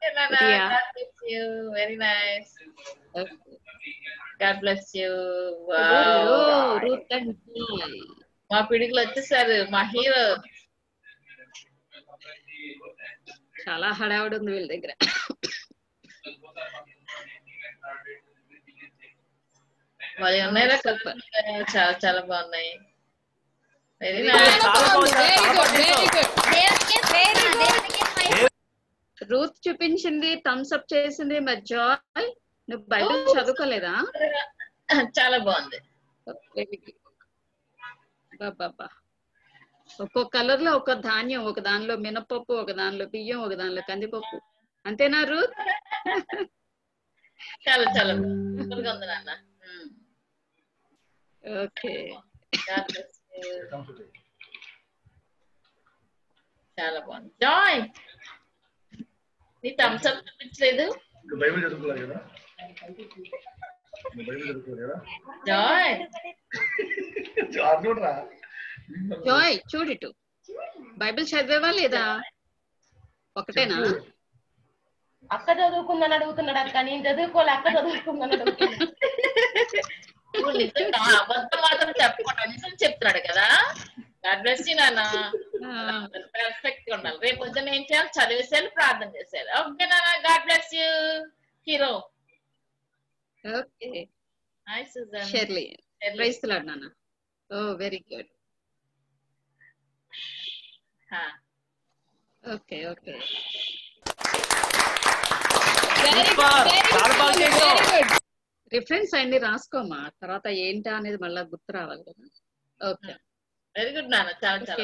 Very nice. God bless you. మా పిడికిలు వచ్చేసారు, మా హీరో. చాలా హడావుడి ఉంది వీళ్ళ దగ్గర. మరి ఉన్నారా? చాలా చాలా బాగున్నాయి. వెరీ రూత్ చూపించింది, థమ్స్ అప్ చేసింది. మరి జాయ్ నువ్వు బైబిల్ చదువుకోలేదా? చాలా బాగుంది. బాబా ఒక్కొక్క కలర్ లో ఒక ధాన్యం, ఒక దానిలో మినపప్పు, ఒక దానిలో బియ్యం, ఒక దానిలో కందిపప్పు. అంతేనా రూత్? చాలా చాలా సూపర్గా ఉంది నాన్న. ఓకే చాలా బాగుంది. జాయ్ నీ థమ్స్ అప్ చూపించలేదు. జాయ్ జాయ్ చూడిటు బైబిల్ చదివేవా లేదా? ఒకటేనా? అక్క చదువుకుందని అడుగుతున్నాడు అక్క. నేను చదువుకోలే, అక్క చదువుకుందని అడుగుతున్నాడు. నిజంగా అబద్ధం మాత్రం చెప్పకుండా నిజం చెప్తున్నాడు కదా. గాడ్ బ్లెస్ యూ నాన్న. పర్ఫెక్ట్ గా ఉండాలి. రేపు పొద్దున్న ఏం చేయాలి? చదివేసారు, ప్రార్థన చేశారు. ఓకే నాన్న. God bless you hero. Okay. Hi Sujan. Shirley. Praise the Lord నాన్న. Oh very good. Okay okay. Reference అన్ని రాసుకోమా, తర్వాత ఏంటా అనేది మళ్ళీ గుర్తు రావాలి కదా. ఓకే వెరీ గుడ్ నాన్న. చాలా చాలా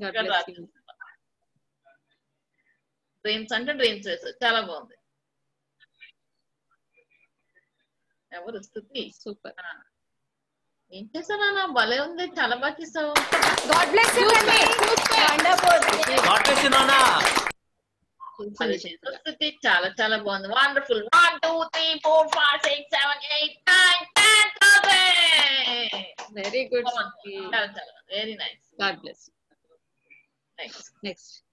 డ్రీమ్స్ అంటే డ్రీమ్స్ వేసారు. చాలా బాగుంది. ఎవరు స్తుతి? సూపర్. ఏం చేసావు నాన్న? భలే ఉంది. చాలా బాగా చేసావు. గాడ్ బ్లెస్ యూ అండి. వండర్ఫుల్. గాడ్ బ్లెస్ యూ నాన్న. స్తుతి చాలా చాలా బాగుంది. వండర్ఫుల్. 1 2 3 4 5 6 7 8 9 10. Very good. చాలా చాలా very nice. God bless. Next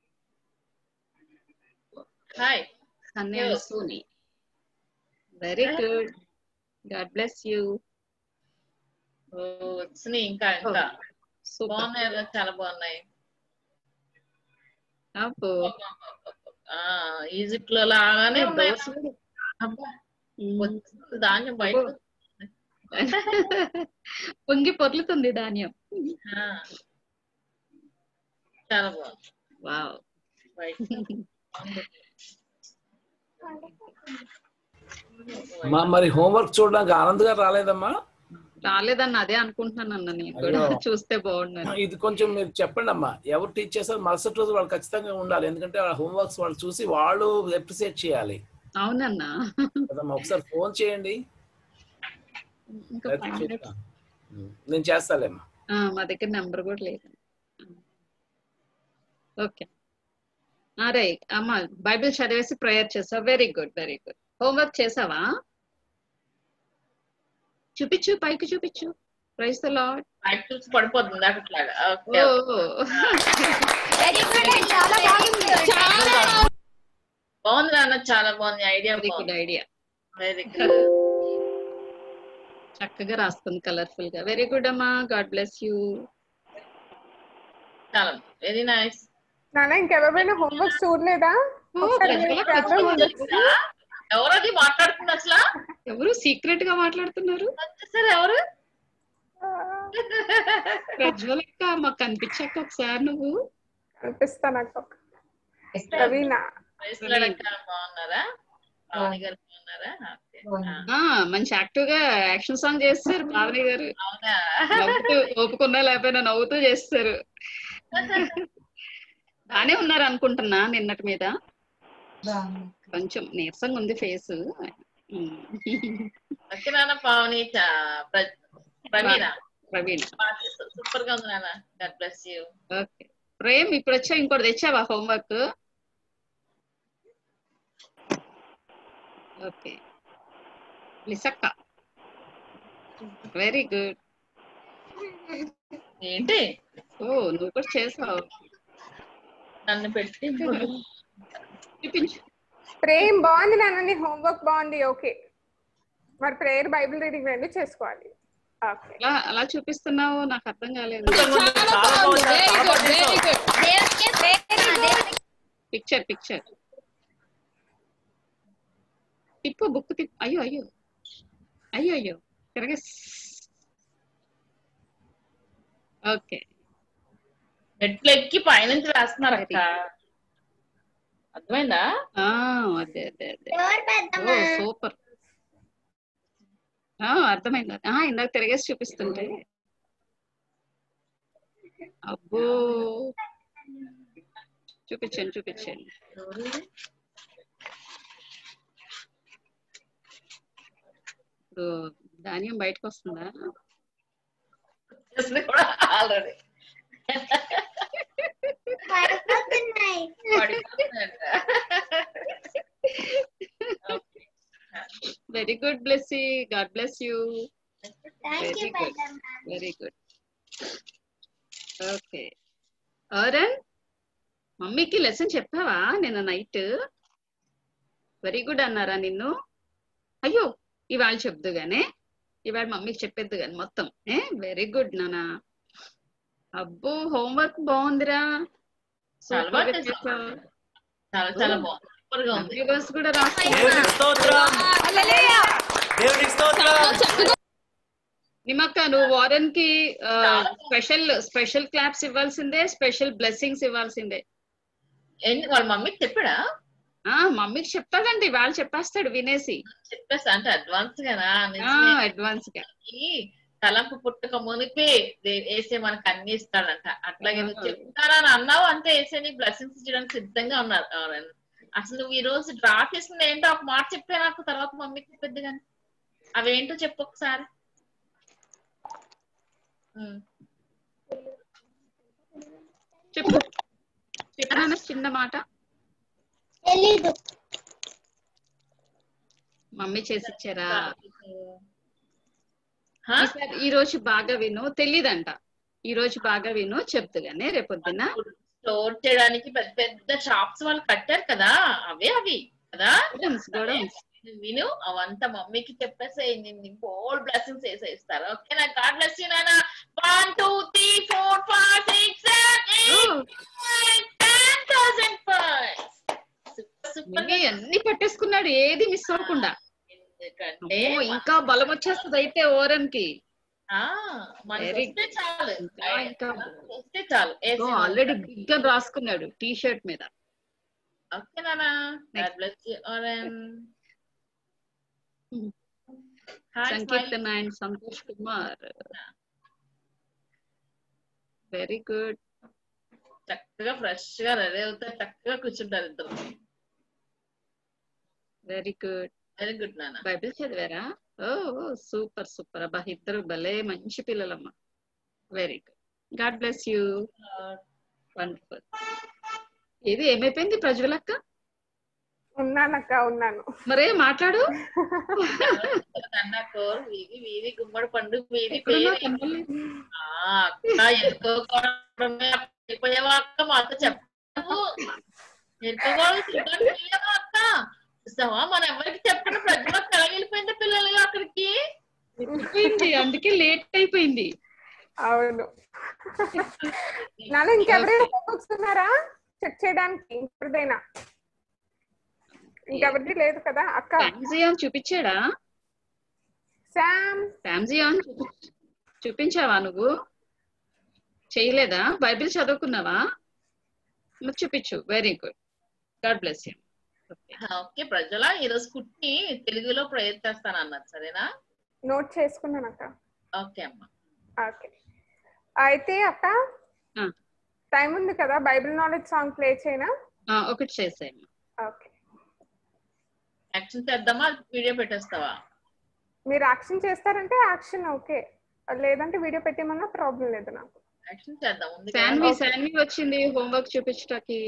hi Sunny and Sony. Very good. God bless you. వచ్చినాయి ఇంకా ఇంకా బాగున్నాయి. చాలా బాగున్నాయి. ఈజిప్ట్ లో లాగానే ధాన్యం బయట పొంగి పొర్లుతుంది ధాన్యం. చాలా బాగుంది. వావ్. మరి హోంవర్క్ చూడడానికి ఆనంద్ గారు రాలేదమ్మా? రాలేదన్న అదే అనుకుంటున్నాను అన్న. నేను కూడా చూస్తే బాగుండు. ఇది కొంచెం మీరు చెప్పండి అమ్మా. ఎవరు టీచ్ చేస్తారు మరుసటి రోజు వాళ్ళు ఖచ్చితంగా ఉండాలి. ఎందుకంటే వాళ్ళ హోంవర్క్స్ వాళ్ళు చూసి వాళ్ళు అప్రిసియేట్ చేయాలి. అవునన్నా. ఒకసారి ఫోన్ చేయండి. నేను చేస్తాలేమ్మా. మా దగ్గర నెంబర్ కూడా లేదు. ఓకే రే అమ్మ బైబిల్ చదివేసి ప్రేయర్ చేసావు. Very good very good. Homework చేసావా? చూపించు, పైకి చూపించు. Praise the Lord. పైకి చూసి పడిపోతుంది అట్లాగా. బాగుంది నాన్న. చాలా బాగుంది idea. Very good idea. Very good. చక్కగా రాస్తుంది కలర్ఫుల్ గా. వెరీ గుడ్ అమ్మా. God bless you. చాలా వెరీ నైస్. నాన్న ఇంకెవరైనా హోంవర్క్ చూడలేదా? ఎవరది మాట్లాడుతున్నా? అసలు ఎవరు సీక్రెట్ గా మాట్లాడుతున్నారు? సరే ఎవరు? ప్రజ్వల్ అక్క. మాకు కనిపించాక ఒకసారి నువ్వు కనిపిస్తా. నాకు బాగున్నారా? పావని గారు ఉన్నారా? మంచి యాక్టివ్ గా యాక్షన్ సాంగ్ చేస్తారు పావని గారు. అవునా? నవ్వుతూ ఒప్పుకున్నా లేకపోయినా నవ్వుతూ చేస్తారు. బానే ఉన్నారు అనుకుంటున్నా. నిన్నటి మీద కొంచెం నీరసంగా ఉంది ఫేస్. నాన్న పావని ప్రవీణ్ సూపర్ గా ఉంది నాన్న. God bless you. Okay Prem, ఇప్పుడు వచ్చా ఇంకోటి తెచ్చావా హోంవర్క్? ఓకే లిసక్క వెరీ గుడ్. ఏంటి? ఓ నువ్వు కూడా చేసావు. నన్ను పెట్టి చూపించు. ప్రేమ్ బాగుంది నాన్న, నీ హోంవర్క్ బాగుంది. ఓకే మరి ప్రేయర్ బైబిల్ రీడింగ్ రెండు చేసుకోవాలి. అలా చూపిస్తున్నావు, నాకు అర్థం కాలేదు. పిక్చర్ తిప్పు, బుక్ తిప్పు. అయ్యో అయ్యో అయ్యో అయ్యో తిరగ. ఓకే మెట్లు ఎక్కి పైనుంచి రాస్తున్నారు అక్క. అర్థమైందా? అదే అదే అదే. సూపర్. అర్థమైంది. ఇందాక తిరిగేసి చూపిస్తుంటే. అబ్బో చూపించండి. ఇప్పుడు ధాన్యం బయటకు వస్తుందా? Already very good Blessy. God bless you. Very good. Okay Aaron, మమ్మీకి లెసన్ చెప్పావా నిన్న నైట్? వెరీ గుడ్ అన్నారా నిన్ను? అయ్యో ఇవాళ చెప్దు గానే, ఇవాళ మమ్మీకి చెప్పేద్దు గాని మొత్తం. వెరీ గుడ్ నానా. అబ్బో హోంవర్క్ బాగుందిరా. చాలా బాగుంది. కూడా నిమ్మక్క, నువ్వు వారన్ కి స్పెషల్ క్లాప్స్ ఇవ్వాల్సిందే, స్పెషల్ బ్లెస్సింగ్స్ ఇవ్వాల్సిందే. వాళ్ళ మమ్మీకి చెప్పాడా? మమ్మీకి చెప్తాడండి, వాళ్ళు చెప్పేస్తాడు వినేసి. చెప్పేస్తా అంటే అడ్వాన్స్ గానా? అడ్వాన్స్ గా తలంపు పుట్టుక మునిపి వేసే మనకు అన్ని ఇస్తాడంట. అట్లాగే నువ్వు చెప్తానని అన్నావు అంటే వేసే నీ బ్లెస్సింగ్స్ ఇచ్చడానికి సిద్ధంగా ఉన్నారు. అసలు నువ్వు ఈ రోజు డ్రా చేసింది ఏంటో ఒక మాట చెప్పే నాకు, తర్వాత మమ్మీకి చెప్పేద్దు కానీ అవేంటో చెప్పు ఒకసారి. చెప్పు చెప్పినా చిన్న మాట. మమ్మీ చేసిచ్చారా? ఈ రోజు బాగా విను. తెలీదంట. ఈ రోజు బాగా విను చెప్తుగానే రేపొద్దున స్టోర్ చేయడానికి పెద్ద పెద్ద షాప్స్ వాళ్ళు కట్టారు కదా, అవి కదా. విను అవంతా మమ్మీకి చెప్పేసి బోల్డ్ బ్లెస్సింగ్స్ వేసేస్తారు. ఓకే నా? గాడ్ బ్లెస్ యూ నాన్న. 1 2 3 4 5 6 7 8 10,000 అన్ని పట్టేసుకున్నాడు, ఏది మిస్ అవ్వకుండా. ఇంకా బలం వచ్చేస్తుంది అయితే ఓరన్ కి. చాలు ఆల్రెడీ బిగ్ గా రాసుకున్నాడు టీ షర్ట్ మీద. ఓకే నానా. God bless you Aaron. Sankeerthana and Santosh Kumar. Very good. చక్కగా ఫ్రెష్ గా రెడీ అవుతారు, చక్కగా కూర్చుంటారు ఇద్దరు. Very good. వెరీ గుడ్ నాన్న. బైబిల్ చదివారా? Oh super super. అబ్బా ఇద్దరు భలే మంచి పిల్లలమ్మా. Very good. God bless you. Wonderful. ఇది ఏమైపోయింది ప్రజ్వలక్క? ఉన్నాను. మరే మాట్లాడు. వీధి గుమ్మడి పండు వీధి ఎరుకోపోయావా అక్క? మాతో చెప్పు. ఎరుకోవా అక్క? చూసావా మనం ఎవరికి చెప్పకుండా ప్రజలకు వెళ్ళిపోయింది పిల్లలుగా అక్కడికి. అందుకే లేట్ అయిపోయింది. అవును. నాన్న ఇంకెవరైనా వస్తున్నారా చెక్ చేయడానికి? ఎప్పుడైనా ఇంకెవరిది లేదు కదా అక్క? చూపించాడా? శామ్ చూపించావా? నువ్వు చేయలేదా? బైబిల్ చదువుకున్నావా? చూపించు. Very good. God bless you. Okay ప్రజల ఈరోజు కుట్టి తెలుగులో ప్రేయర్ చేస్తాను అన్నారు, సరేనా? నోట్ చేసుకున్నాను అక్క. ఓకే అమ్మా. ఓకే అయితే అక్క టైం ఉంది కదా, బైబిల్ నాలెడ్జ్ సాంగ్ ప్లే చేయనా? ఒకటి చేసేయండి. ఓకే యాక్షన్ చేద్దామా, వీడియో పెట్టేస్తావా? మీరు యాక్షన్ చేస్తారంటే యాక్షన్ ఓకే, లేదంటే వీడియో పెట్టేమన్నా ప్రాబ్లం లేదు నాకు. యాక్షన్ చేద్దాం. శాన్వి వచ్చింది హోంవర్క్ చూపించటానికి.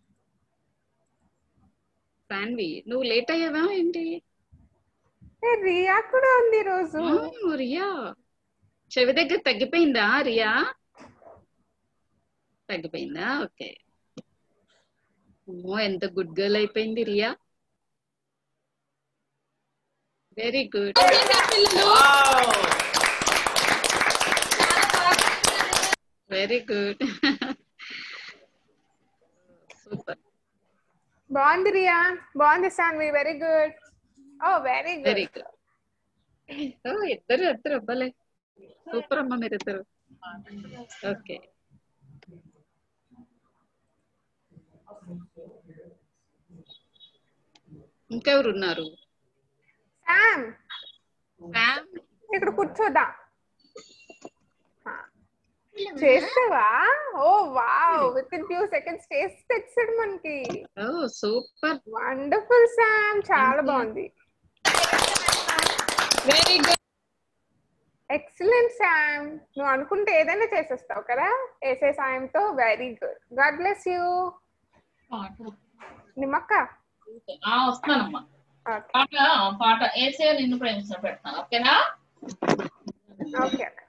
శాన్వి నువ్వు లేట్ అయ్యావా ఏంటి? రియా కూడా ఉంది రోజు. రియా చెవి దగ్గర తగ్గిపోయిందా? రియా తగ్గిపోయిందా? ఓకే. ఎంత గుడ్ గర్ల్ అయిపోయింది Riya. Very good. Very good. Super. బాగుంది రియా, బాగుంది Shanvi, very good. Oh very good. Very good. ఇద్దరు అబ్బాలే, సూపర్ అమ్మా మీరిద్దరు. ఓకే ఇంకెవరు ఉన్నారు? ఇక్కడ కూర్చోదా చేస్తావా? Oh wow, with in few seconds చేసి తెచ్చాడు మనకి. ఓ సూపర్, వండర్ఫుల్ శామ్, చాలా బాగుంది. Very good, excellent Sam. నువ్వు అనుకుంటే ఏదైనా చేసేస్తావు కదా ఏసే సాయంతో. Very good, God bless you. నిమ్మక్క వస్తున్నానమ్మా. పాట ఏసే నిన్ను ప్రేమించిన పెడతాను, ఓకేనా? ఓకే అక్క.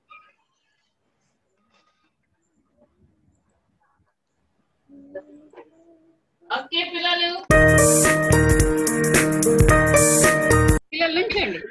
ఓకే పిల్లలు నుంచండి.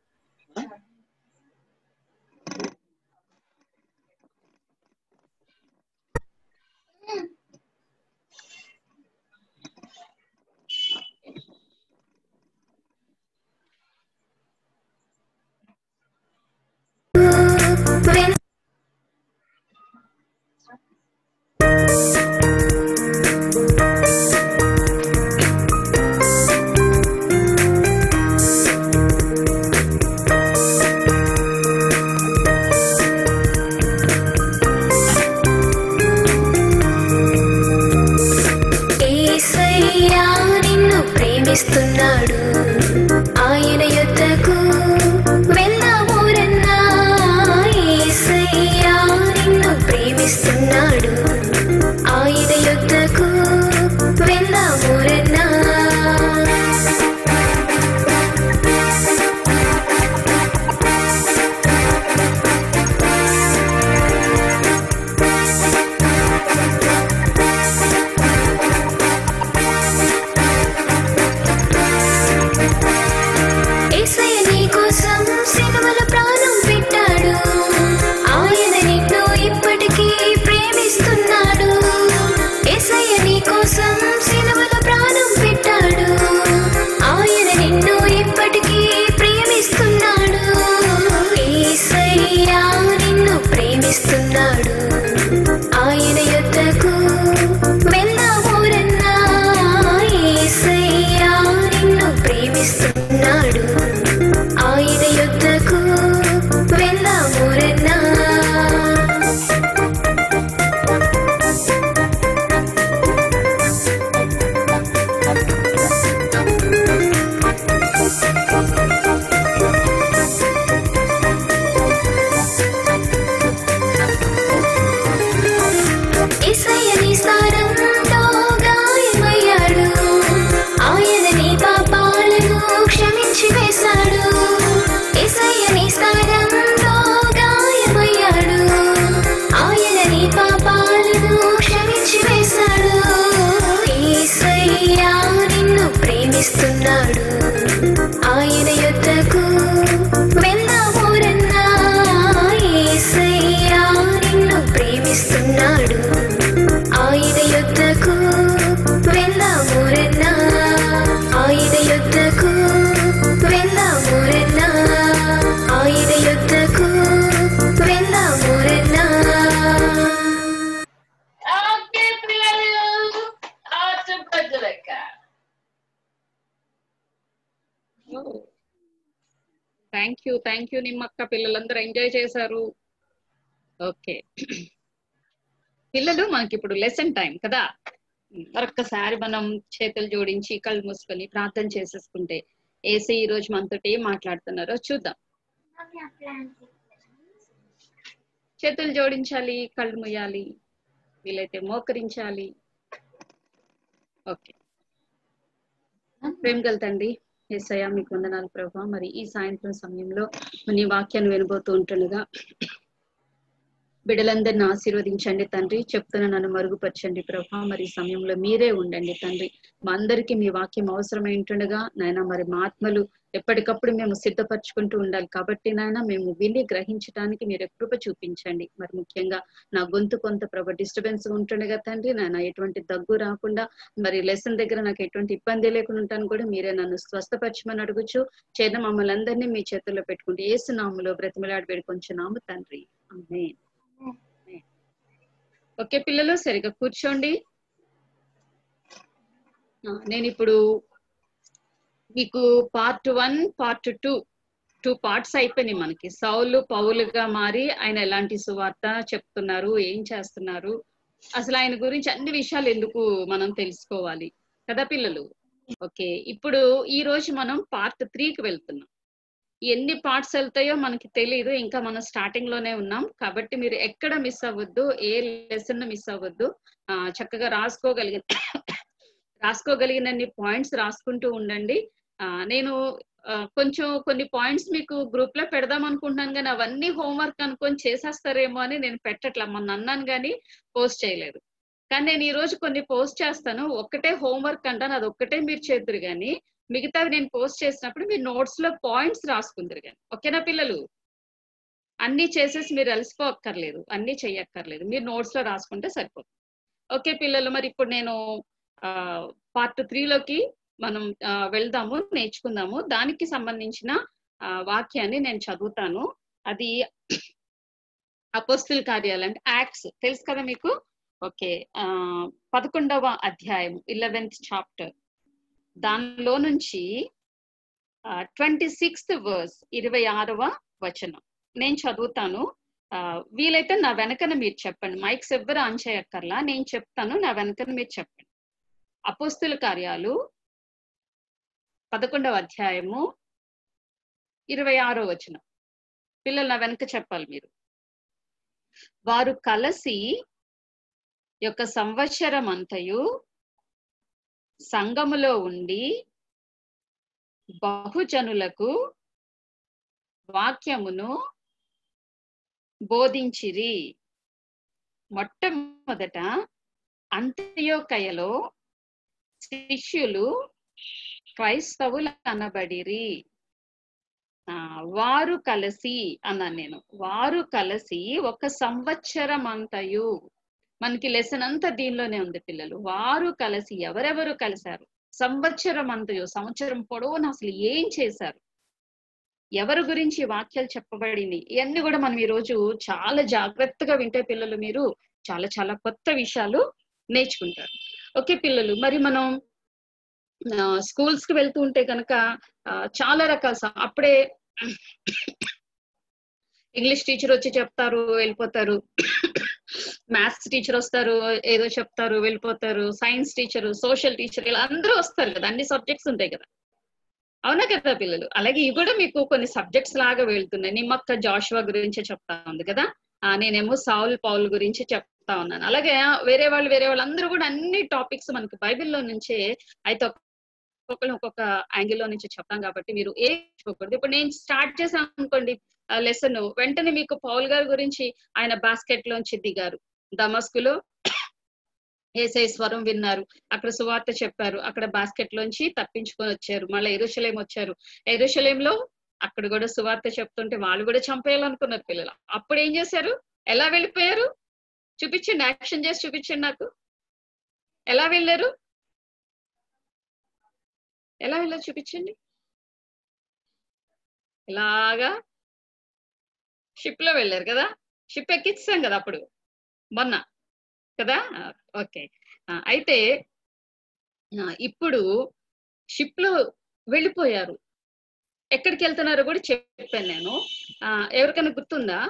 ప్రేమిస్తున్నాడు, ఆయన యొద్దకు వెళ్దామోరన్నా. యేసయ్యా నిన్ను ప్రేమిస్తున్నాడు, ఆయన యొద్దకు వెళ్దామోరన్నా. Thank you నిమ్మక్క. పిల్లలందరూ ఎంజాయ్ చేశారు. ఓకే పిల్లలు, మనకి ఇప్పుడు లెసన్ టైం కదా. మరొక్కసారి మనం చేతులు జోడించి కళ్ళు మూసుకొని ప్రార్థన చేసేసుకుంటే ఏసీ ఈ రోజు మనతో ఏం మాట్లాడుతున్నారో చూద్దాం. చేతులు జోడించాలి, కళ్ళు ముయ్యాలి, వీలైతే మోకరించాలి. ఓకే. ప్రేమ గల తండ్రి యేసయ్య, మీకు వందనాలు ప్రభా. మరి ఈ సాయంత్రం సమయంలో నీ వాక్యాన్ని వినబోతూ ఉంటుండగా బిడ్డలందరిని ఆశీర్వదించండి తండ్రి. చెప్తున్న నన్ను మరుగుపరచండి ప్రభా. మరి ఈ సమయంలో మీరే ఉండండి తండ్రి. మా అందరికీ మీ వాక్యం అవసరమై ఉంటుండగా నాయన, మరి మా ఆత్మలు ఎప్పటికప్పుడు మేము సిద్ధపరచుకుంటూ ఉండాలి కాబట్టి నాయన, మేము విని గ్రహించడానికి మీరు కృప చూపించండి. మరి ముఖ్యంగా నా గొంతు కొంత ప్రభా డిస్టర్బెన్స్ ఉంటుండగా తండ్రి నాయన, ఎటువంటి దగ్గు రాకుండా, మరి లెసన్ దగ్గర నాకు ఎటువంటి ఇబ్బంది లేకుండా ఉంటాను కూడా మీరే నన్ను స్వస్థపరచమని అడుగుచు చేత మమ్మల్ని అందరినీ మీ చేతుల్లో పెట్టుకుంటే యేసు నామములో బ్రతిమలాడి వేడుకొంచున్నాము తండ్రి. ఆమేన్. ఓకే పిల్లలు, సరిగా కూర్చోండి. నేను ఇప్పుడు మీకు పార్ట్ 1 పార్ట్ 2 పార్ట్స్ అయిపోయినాయి. మనకి సౌలు పౌలుగా మారి ఆయన ఎలాంటి సువార్త చెప్తున్నారు, ఏం చేస్తున్నారు, అసలు ఆయన గురించి అన్ని విషయాలు ఎందుకు మనం తెలుసుకోవాలి కదా పిల్లలు. ఓకే, ఇప్పుడు ఈ రోజు మనం పార్ట్ 3కి వెళ్తున్నాం. ఎన్ని పార్ట్స్ వెళ్తాయో మనకి తెలియదు, ఇంకా మనం స్టార్టింగ్ లోనే ఉన్నాం. కాబట్టి మీరు ఎక్కడ మిస్ అవ్వద్దు, ఏ లెసన్ మిస్ అవ్వద్దు. చక్కగా రాసుకోగలిగినన్ని పాయింట్స్ రాసుకుంటూ ఉండండి. నేను కొంచెం కొన్ని పాయింట్స్ మీకు గ్రూప్ లో పెడదాం అనుకుంటున్నాను, కానీ అవన్నీ హోంవర్క్ అనుకొని చేసేస్తారేమో అని నేను పెట్టట్లా. మొన్న అన్నాను కానీ పోస్ట్ చేయలేదు. కానీ నేను ఈ రోజు కొన్ని పోస్ట్ చేస్తాను. ఒక్కటే హోంవర్క్ అంటాను, అది ఒక్కటే మీరు చేద్దరు కానీ మిగతావి నేను పోస్ట్ చేసినప్పుడు మీరు నోట్స్ లో పాయింట్స్ రాసుకుందరు కానీ. ఓకేనా పిల్లలు? అన్ని చేసేసి మీరు అలసిపోక్కర్లేదు, అన్ని చెయ్యక్కర్లేదు, మీరు నోట్స్ లో రాసుకుంటే సరిపోతుంది. ఓకే పిల్లలు, మరి ఇప్పుడు నేను పార్ట్ 3లోకి మనం వెళ్దాము, నేర్చుకుందాము. దానికి సంబంధించిన వాక్యాన్ని నేను చదువుతాను. అది అపోస్తుల కార్యాలు అంటే యాక్ట్స్, తెలుసు కదా మీకు. ఓకే, 11వ అధ్యాయం 11th చాప్టర్, దానిలో నుంచి 26th వర్స్ 26వ వచనం నేను చదువుతాను. వీలైతే నా వెనకన మీరు చెప్పండి. మైక్స్ ఎవ్వరు ఆన్ చేయక్కర్లా, నేను చెప్తాను, నా వెనకన మీరు చెప్పండి. అపోస్తుల కార్యాలు 11వ అధ్యాయము 26వ వచనం. పిల్లలు నా వెనక చెప్పాలి మీరు. వారు కలిసి యొక్క సంవత్సరం అంతయు సంఘములో ఉండి బహుజనులకు వాక్యమును బోధించిరి. మొట్టమొదట అంత్యోకయలో శిష్యులు క్రైస్తవులు అనబడిరి. వారు కలిసి అన్నాను నేను. వారు కలిసి ఒక సంవత్సరం అంతయు, మనకి లెసన్ అంతా దీనిలోనే ఉంది పిల్లలు. వారు కలిసి, ఎవరెవరు కలిశారు? సంవత్సరం అంతయు, సంవత్సరం పొడవునా అసలు ఏం చేశారు, ఎవరి గురించి వాక్యాలు చెప్పబడింది, ఇవన్నీ కూడా మనం ఈరోజు చాలా జాగ్రత్తగా వింటే పిల్లలు మీరు చాలా చాలా కొత్త విషయాలు నేర్చుకుంటారు. ఓకే పిల్లలు, మరి మనం స్కూల్స్ కి వెళ్తూ ఉంటే కనుక చాలా రకాల, అప్పుడే ఇంగ్లీష్ టీచర్ వచ్చి చెప్తారు, వెళ్ళిపోతారు. మ్యాథ్స్ టీచర్ వస్తారు, ఏదో చెప్తారు, వెళ్ళిపోతారు. సైన్స్ టీచర్, సోషల్ టీచర్, ఇలా అందరూ వస్తారు కదా, అన్ని సబ్జెక్ట్స్ ఉంటాయి కదా. అవునా కదా పిల్లలు? అలాగే ఇవి కూడా మీకు కొన్ని సబ్జెక్ట్స్ లాగా వెళ్తున్నాయి. నిమ్మక్క జాషువా గురించి చెప్తా ఉంది కదా, నేనేమో సౌల్ పౌల్ గురించి చెప్తా ఉన్నాను. అలాగే వేరే వాళ్ళు అందరూ కూడా అన్ని టాపిక్స్ మనకి బైబిల్లో నుంచే, అయితే ఒక్కొక్క యాంగిల్లో నుంచి చెప్తాం కాబట్టి మీరు ఏకూడదు. ఇప్పుడు నేను స్టార్ట్ చేశాను అనుకోండి లెసన్, వెంటనే మీకు పౌల్ గారి గురించి, ఆయన బాస్కెట్ లోంచి దిగారు, దమస్కులో యేసయ్య స్వరం విన్నారు, అక్కడ సువార్త చెప్పారు, అక్కడ బాస్కెట్ లోంచి తప్పించుకొని వచ్చారు, మళ్ళీ యెరూషలేం వచ్చారు. యెరూషలేంలో అక్కడ కూడా సువార్త చెప్తుంటే వాళ్ళు కూడా చంపేయాలనుకున్నారు పిల్లలు. అప్పుడు ఏం చేశారు? ఎలా వెళ్ళిపోయారు? చూపించండి, యాక్షన్ చేసి చూపించండి నాకు. ఎలా వెళ్ళారు? ఎలా వెళ్ళారు చూపించండి. ఇలాగా షిప్ లో వెళ్ళారు కదా, షిప్ ఎక్కించాం కదా అప్పుడు మొన్న కదా. ఓకే, అయితే ఇప్పుడు షిప్ లో వెళ్ళిపోయారు. ఎక్కడికి వెళ్తున్నారో కూడా చెప్పాను నేను. ఎవరికైనా గుర్తుందా?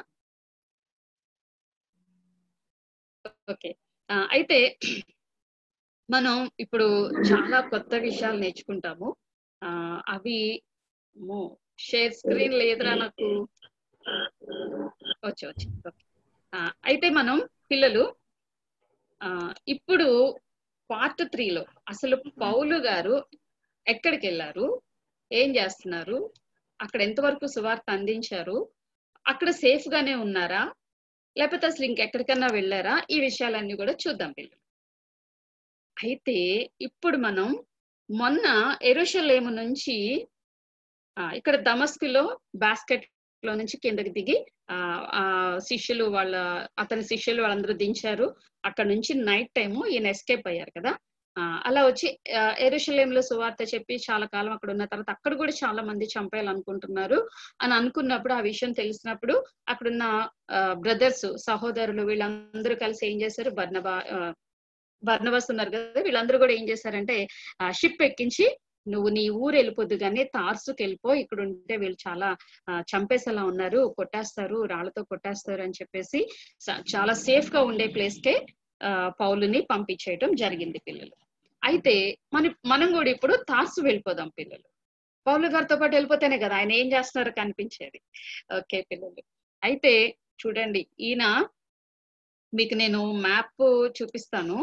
ఓకే. అయితే మనం ఇప్పుడు చాలా కొత్త విషయాలు నేర్చుకుంటాము. అవి షేర్ స్క్రీన్ లేదురా నాకు. వచ్చి అయితే మనం పిల్లలు ఇప్పుడు పార్ట్ 3లో అసలు పౌలు గారు ఎక్కడికి వెళ్ళారు, ఏం చేస్తున్నారు, అక్కడ ఎంతవరకు సువార్త అందించారు, అక్కడ సేఫ్ గానే ఉన్నారా లేకపోతే అసలు ఇంకెక్కడికన్నా వెళ్ళారా, ఈ విషయాలన్నీ కూడా చూద్దాం పిల్లలు. అయితే ఇప్పుడు మనం మొన్న యెరూషలేము నుంచి ఇక్కడ దమస్కులో బాస్కెట్ లో నుంచి కిందకి దిగి శిష్యులు అతని శిష్యులు వాళ్ళందరూ దించారు. అక్కడ నుంచి నైట్ టైము ఈయన ఎస్కేప్ అయ్యారు కదా. అలా వచ్చి యెరూషలేములో సువార్త చెప్పి చాలా కాలం అక్కడ ఉన్న తర్వాత అక్కడ కూడా చాలా మంది చంపేయాలనుకుంటున్నారు అని అనుకున్నప్పుడు, ఆ విషయం తెలిసినప్పుడు అక్కడున్న బ్రదర్స్ సహోదరులు వీళ్ళందరూ కలిసి ఏం చేశారు, బర్నబాస్ ఉన్నారు కదా, వీళ్ళందరూ కూడా ఏం చేశారంటే షిప్ ఎక్కించి నువ్వు నీ ఊరు వెళ్ళిపోద్దు కానీ తార్సుకి వెళ్ళిపో, ఇక్కడ ఉంటే వీళ్ళు చాలా చంపేసేలా ఉన్నారు, కొట్టేస్తారు, రాళ్లతో కొట్టేస్తారు అని చెప్పేసి చాలా సేఫ్ గా ఉండే ప్లేస్ కే పౌలుని పంపించేయటం జరిగింది పిల్లలు. అయితే మనం కూడా ఇప్పుడు తార్సు వెళ్ళిపోదాం పిల్లలు. పౌలు గారితో పాటు వెళ్ళిపోతేనే కదా ఆయన ఏం చేస్తున్నారో కనిపించేది. ఓకే పిల్లలు, అయితే చూడండి, ఈయన మీకు నేను మ్యాప్ చూపిస్తాను.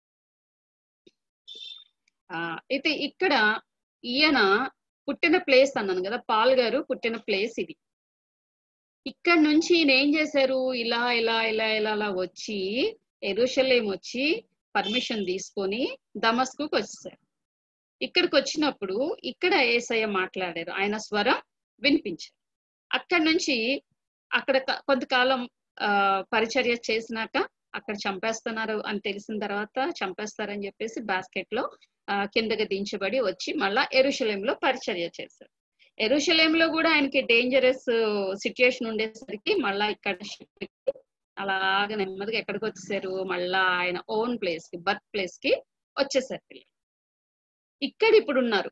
అయితే ఇక్కడ ఈయన పుట్టిన ప్లేస్ అన్నాను కదా, పాల్ గారు పుట్టిన ప్లేస్ ఇది. ఇక్కడ నుంచి ఈయన ఏం చేశారు, ఇలా ఇలా ఇలా ఇలా అలా వచ్చి యెరూషలేం వచ్చి పర్మిషన్ తీసుకొని దమస్కుకు వచ్చేసారు. ఇక్కడికి వచ్చినప్పుడు ఇక్కడ యేసయ్య మాట్లాడారు, ఆయన స్వరం వినిపించారు. అక్కడి నుంచి అక్కడ కొంతకాలం పరిచర్య చేసినాక అక్కడ చంపేస్తున్నారు అని తెలిసిన తర్వాత చంపేస్తారని చెప్పేసి బాస్కెట్ లో కిందకి దించబడి వచ్చి మళ్ళా యెరూషలేంలో పరిచర్య చేశారు. యెరూషలేంలో కూడా ఆయనకి డేంజరస్ సిచ్యుయేషన్ ఉండేసరికి మళ్ళా ఇక్కడ అలాగా నెమ్మదిగా ఎక్కడికి వచ్చేసారు, మళ్ళా ఆయన ఓన్ ప్లేస్ కి, బర్త్ ప్లేస్ కి వచ్చేసారు పిల్లలు. ఇక్కడ ఇప్పుడు ఉన్నారు.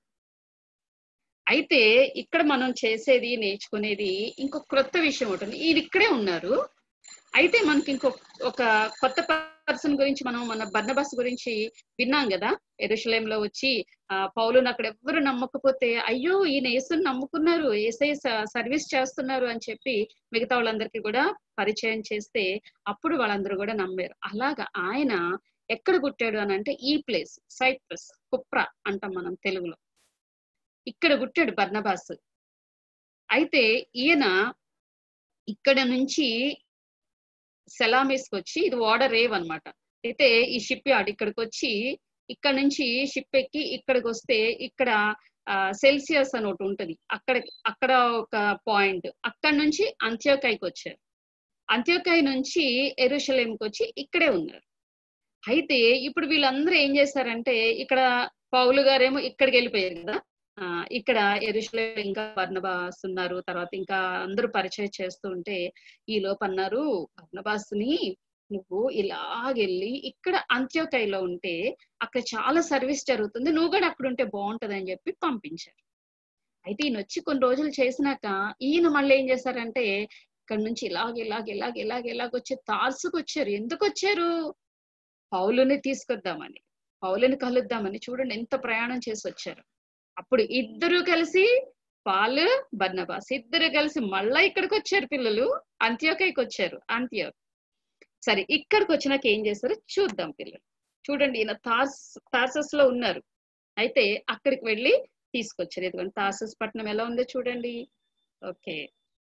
అయితే ఇక్కడ మనం చేసేది నేర్చుకునేది ఇంకొక క్రొత్త విషయం ఉంటుంది. ఇది ఇక్కడే ఉన్నారు. అయితే మనకి ఒక కొత్త పర్సన్ గురించి మనం మన బర్నబాస్ గురించి విన్నాం కదా. యెరూషలేంలో వచ్చి పౌలుని అక్కడ ఎవ్వరు నమ్మకపోతే అయ్యో ఈయన యేసుని నమ్ముకున్నారు, యేసయ్య సర్వీస్ చేస్తున్నారు అని చెప్పి మిగతా వాళ్ళందరికీ కూడా పరిచయం చేస్తే అప్పుడు వాళ్ళందరూ కూడా నమ్మారు. అలాగా ఆయన ఎక్కడ పుట్టాడు అని అంటే ఈ ప్లేస్ సైప్రస్, కుప్రా అంటాం మనం తెలుగులో. ఇక్కడ పుట్టాడు బర్నబాస్. అయితే ఈయన ఇక్కడ నుంచి సెలామిస్కి వచ్చి, ఇది ఓడరేవ్ అన్నమాట. అయితే ఈ షిప్ యార్డ్ ఇక్కడికి వచ్చి ఇక్కడ నుంచి షిప్ ఎక్కి ఇక్కడికి వస్తే ఇక్కడ సెల్సియస్ అని ఒకటి ఉంటది, అక్కడ ఒక పాయింట్, అక్కడ నుంచి అంత్యోకైకి వచ్చారు. అంత్యోకై నుంచి యెరూషలేంకి వచ్చి ఇక్కడే ఉన్నారు. అయితే ఇప్పుడు వీళ్ళందరూ ఏం చేశారంటే, ఇక్కడ పౌలు గారేమో ఇక్కడికి వెళ్ళిపోయారు కదా, ఇక్కడ యెరూషలేం ఇంకా బర్నబాస్ ఉన్నారు. తర్వాత ఇంకా అందరూ పరిచయం చేస్తూ ఉంటే ఈ లోపు అన్నారు, బర్నబాస్ని నువ్వు ఇలాగెళ్ళి ఇక్కడ అంత్యోకైలో ఉంటే అక్కడ చాలా సర్వీస్ జరుగుతుంది, నువ్వు కూడా అక్కడ ఉంటే బాగుంటది అని చెప్పి పంపించారు. అయితే ఈయన వచ్చి కొన్ని రోజులు చేసినాక ఈయన మళ్ళీ ఏం చేశారంటే ఇక్కడ నుంచి ఇలాగొచ్చి తార్సుకు వచ్చారు. ఎందుకు వచ్చారు? పౌలుని తీసుకొద్దామని, పౌలుని కలుద్దామని. చూడండి ఎంత ప్రయాణం చేసి వచ్చారు. అప్పుడు ఇద్దరు కలిసి పాలు బర్నబాస్ ఇద్దరు కలిసి మళ్ళా ఇక్కడికి వచ్చారు పిల్లలు, అంత్యోకైకి వచ్చారు. సరే, ఇక్కడికి వచ్చినాక ఏం చేశారు చూద్దాం పిల్లలు. చూడండి, ఈయన తార్సస్ లో ఉన్నారు. అయితే అక్కడికి వెళ్ళి తీసుకొచ్చారు. ఎందుకంటే తార్సస్ పట్టణం ఎలా ఉందో చూడండి. ఓకే,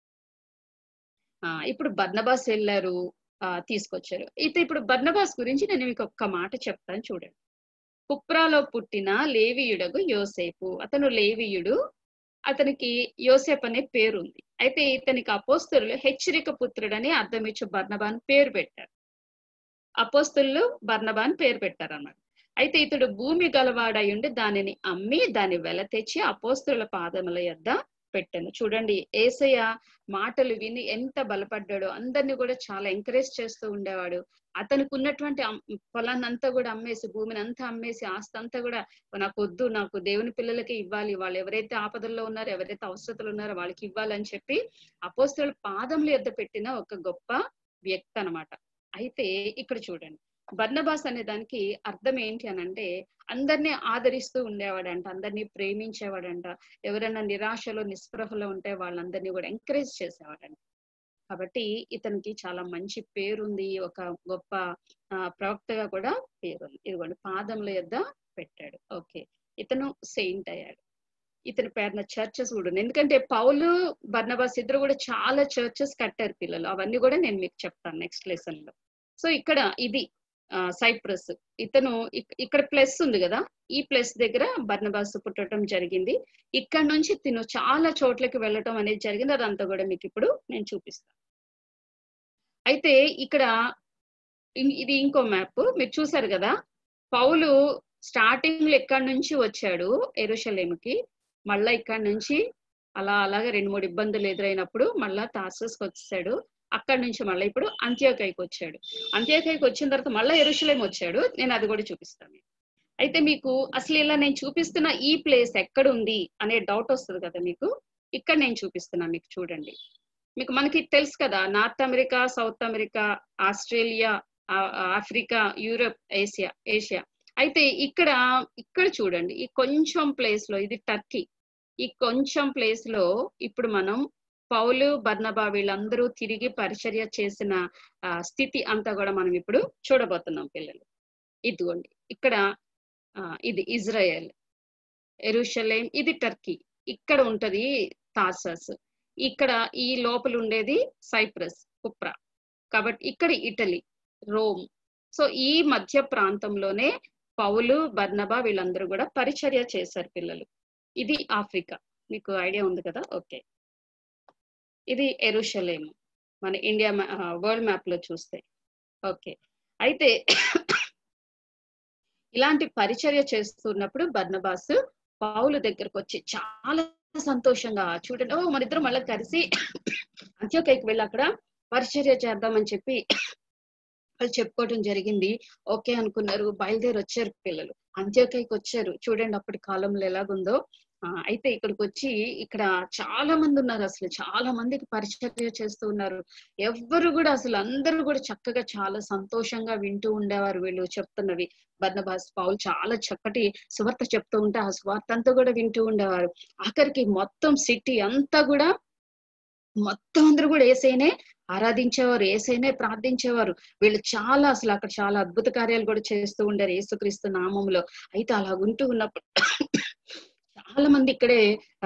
ఇప్పుడు బర్నబాస్ వెళ్ళారు, తీసుకొచ్చారు. అయితే ఇప్పుడు బర్నబాస్ గురించి నేను మీకు ఒక్క మాట చెప్తాను చూడండి. కుప్రాలో పుట్టిన లేవీయుడగు యోసేపు, అతను లేవీయుడు, అతనికి యోసేపు అనే పేరు ఉంది. అయితే ఇతనికి అపోస్తలులు హెచ్చరిక పుత్రుడని అర్థం ఇచ్చి బర్నబాన్ పేరు పెట్టారు. అపోస్తలులు బర్నబాన్ పేరు పెట్టారు అన్నమాట. అయితే ఇతడు భూమి గలవాడై ఉండి దానిని అమ్మి దాని వెల తెచ్చి అపోస్తలుల పాదముల యొద్ద పెట్టాను. చూడండి యేసయ్య మాటలు విని ఎంత బలపడ్డాడో, అందరినీ కూడా చాలా ఎంకరేజ్ చేస్తూ ఉండేవాడు. అతనికి ఉన్నటువంటి పొలాన్నంతా కూడా అమ్మేసి, భూమిని అంతా అమ్మేసి, ఆస్తి అంతా కూడా నాకు వద్దు, నాకు దేవుని పిల్లలకి ఇవ్వాలి, వాళ్ళు ఎవరైతే ఆపదల్లో ఉన్నారో, ఎవరైతే అవసరతలు ఉన్నారో వాళ్ళకి ఇవ్వాలని చెప్పి అపోస్తలుల పాదముల యొద్ద పెట్టిన ఒక గొప్ప వ్యక్తి అన్నమాట. అయితే ఇక్కడ చూడండి, బర్నబాస్ అనే దానికి అర్థం ఏంటి అని అంటే అందరినీ ఆదరిస్తూ ఉండేవాడంట, అందరినీ ప్రేమించేవాడంట, ఎవరైనా నిరాశలో నిస్పృహలో ఉంటే వాళ్ళందరినీ కూడా ఎంకరేజ్ చేసేవాడంట. కాబట్టి ఇతనికి చాలా మంచి పేరుంది, ఒక గొప్ప ప్రవక్తగా కూడా పేరుంది. ఇదిగోండి పాదముల యొద్ద పెట్టాడు. ఓకే, ఇతను సెయింట్ అయ్యాడు. ఇతని పేరున చర్చెస్ కూడా ఉంది. ఎందుకంటే పౌలు బర్నబాస్ ఇద్దరు కూడా చాలా చర్చెస్ కట్టారు పిల్లలు. అవన్నీ కూడా నేను మీకు చెప్తాను నెక్స్ట్ లెసన్ లో. సో ఇక్కడ ఇది సైప్రస్. ఇతను ఇక్కడ ప్లస్ ఉంది కదా, ఈ ప్లస్ దగ్గర బర్నబాస్ పుట్టడం జరిగింది. ఇక్కడ నుంచి తిను చాలా చోట్లకి వెళ్ళటం అనేది జరిగింది. అదంతా కూడా మీకు ఇప్పుడు నేను చూపిస్తాను. అయితే ఇక్కడ ఇది ఇంకో మ్యాప్ మీరు చూసారు కదా. పౌలు స్టార్టింగ్ లో ఎక్కడి నుంచి వచ్చాడు యెరూషలేముకి, మళ్ళా ఇక్కడ నుంచి అలాగా 2-3 ఇబ్బందులు ఎదురైనప్పుడు మళ్ళా తార్సుస్కి వచ్చాడు. అక్కడి నుంచి మళ్ళీ ఇప్పుడు అంత్యోకయకి వచ్చాడు. అంత్యోకయకి వచ్చిన తర్వాత మళ్ళీ యెరూషలేం వచ్చాడు. నేను అది కూడా చూపిస్తాను. అయితే మీకు అసలు ఇలా నేను చూపిస్తున్న ఈ ప్లేస్ ఎక్కడ ఉంది అనే డౌట్ వస్తుంది కదా మీకు. ఇక్కడ నేను చూపిస్తున్నా మీకు చూడండి. మీకు మనకి తెలుసు కదా, North America, South America, Australia, Africa, Europe, Asia. అయితే ఇక్కడ చూడండి, ఈ కొంచెం ప్లేస్ లో ఇది టర్కీ. ఈ కొంచెం ప్లేస్ లో ఇప్పుడు మనం పౌలు బర్నబా వీళ్ళందరూ తిరిగి పరిచర్య చేసిన స్థితి అంతా కూడా మనం ఇప్పుడు చూడబోతున్నాం పిల్లలు. ఇదిగోండి ఇక్కడ ఇది ఇజ్రాయెల్, యెరూషలేం, ఇది టర్కీ. ఇక్కడ ఉంటది తార్సస్, ఇక్కడ ఈ లోపల ఉండేది సైప్రస్, కుప్రా. కాబట్టి ఇక్కడ ఇటలీ, రోమ్. సో ఈ మధ్య ప్రాంతంలోనే పౌలు బర్నబా వీళ్ళందరూ కూడా పరిచర్య చేశారు పిల్లలు. ఇది ఆఫ్రికా, మీకు ఐడియా ఉంది కదా. ఓకే, ఇది యెరూషలేం మన ఇండియా వరల్డ్ మ్యాప్ లో చూస్తే. ఓకే, అయితే ఇలాంటి పరిచర్య చేస్తున్నప్పుడు బర్నబాస్ పౌలు దగ్గరకు వచ్చి చాలా సంతోషంగా, చూడండి మన ఇద్దరు మళ్ళీ కలిసి అంత్యోకయకి వెళ్ళి అక్కడ పరిచర్య చేద్దామని చెప్పి వాళ్ళు చెప్పుకోవడం జరిగింది. ఓకే అనుకున్నారు, బయలుదేరి వచ్చారు పిల్లలు, అంత్యోకయకి వచ్చారు. చూడండి అప్పటి కాలంలో ఎలాగుందో. అయితే ఇక్కడికి వచ్చి ఇక్కడ చాలా మంది ఉన్నారు, అసలు చాలా మందికి పరిచర్య చేస్తూ ఉన్నారు. ఎవ్వరు కూడా అసలు అందరూ కూడా చక్కగా చాలా సంతోషంగా వింటూ ఉండేవారు వీళ్ళు చెప్తున్నవి. బర్నబాస్ పౌలు చాలా చక్కటి సువార్త చెప్తూ ఉంటే ఆ సువార్త అంతా కూడా వింటూ ఉండేవారు. ఆఖరికి మొత్తం సిటీ అంతా కూడా మొత్తం అందరూ కూడా యేసయ్యనే ఆరాధించేవారు, యేసయ్యనే ప్రార్థించేవారు. వీళ్ళు చాలా అసలు అక్కడ చాలా అద్భుత కార్యాలు కూడా చేస్తూ ఉండారు యేసుక్రీస్తు నామంలో. అయితే అలా ఉంటూ ఉన్నప్పుడు చాలా మంది ఇక్కడే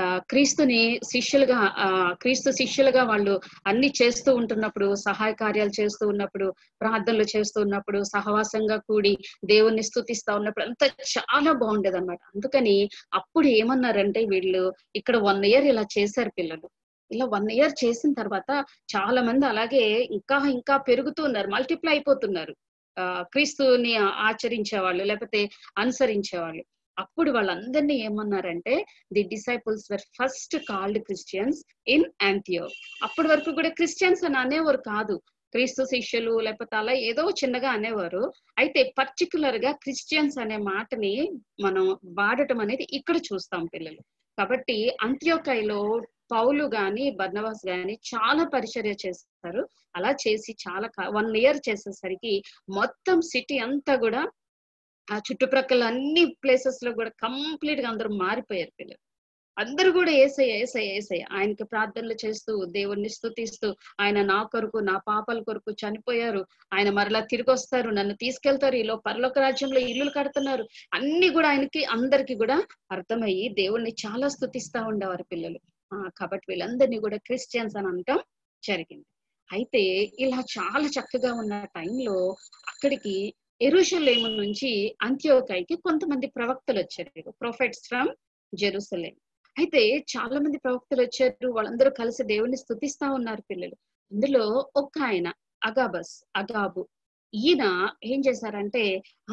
క్రీస్తు శిష్యులుగా వాళ్ళు అన్ని చేస్తూ ఉంటున్నప్పుడు, సహాయ కార్యాలు చేస్తూ ఉన్నప్పుడు, ప్రార్థనలు చేస్తూ ఉన్నప్పుడు, సహవాసంగా కూడి దేవుణ్ణి స్తుతిస్తా ఉన్నప్పుడు అంతా చాలా బాగుండేది అనమాట. అందుకని అప్పుడు ఏమన్నారంటే వీళ్ళు ఇక్కడ 1 year ఇలా చేశారు పిల్లలు. ఇలా 1 year చేసిన తర్వాత చాలా మంది అలాగే ఇంకా పెరుగుతూ ఉన్నారు, మల్టిప్లై అయిపోతున్నారు క్రీస్తుని ఆచరించేవాళ్ళు లేకపోతే అనుసరించేవాళ్ళు. అప్పుడు వాళ్ళందరినీ ఏమన్నారంటే the disciples were first called Christians in Antioch. అప్పటి వరకు కూడా క్రిస్టియన్స్ అని అనేవారు కాదు, క్రీస్తు శిష్యులు లేకపోతే అలా ఏదో చిన్నగా అనేవారు. అయితే పర్టికులర్ గా క్రిస్టియన్స్ అనే మాటని మనం వాడటం అనేది ఇక్కడ చూస్తాం పిల్లలు. కాబట్టి అంత్యోకయలో పౌలు గాని బర్నబాస్ గాని చాలా పరిచర్య చేస్తారు. అలా చేసి చాలా 1 year చేసేసరికి మొత్తం సిటీ అంతా కూడా ఆ చుట్టుప్రక్కల అన్ని ప్లేసెస్ లో కూడా కంప్లీట్ గా అందరూ మారిపోయారు పిల్లలు. అందరూ కూడా యేసయ్య ఆయనకి ప్రార్థనలు చేస్తూ దేవుణ్ణి స్తుతిస్తూ, ఆయన నా కొరకు నా పాపాల కొరకు చనిపోయారు, ఆయన మరలా తిరిగి వస్తారు, నన్ను తీసుకెళ్తారు, ఈలో పరలోక రాజ్యంలో ఇల్లులు కడుతున్నారు, అన్ని కూడా ఆయనకి అందరికి కూడా అర్థమయ్యి దేవుణ్ణి చాలా స్తుతిస్తా ఉండేవారు పిల్లలు. కాబట్టి వీళ్ళందరినీ కూడా క్రిస్టియన్స్ అని అనటం జరిగింది. అయితే ఇలా చాలా చక్కగా ఉన్న టైంలో అక్కడికి యెరూషలేము నుంచి అంత్యోకయకి కొంతమంది ప్రవక్తలు వచ్చారు, ప్రొఫెట్స్ ఫ్రమ్ జెరూసలేం. అయితే చాలా మంది ప్రవక్తలు వచ్చారు, వాళ్ళందరూ కలిసి దేవుణ్ణి స్తుతిస్తా ఉన్నారు పిల్లలు. అందులో ఒక ఆయన అగాబు, ఈయన ఏం చేశారంటే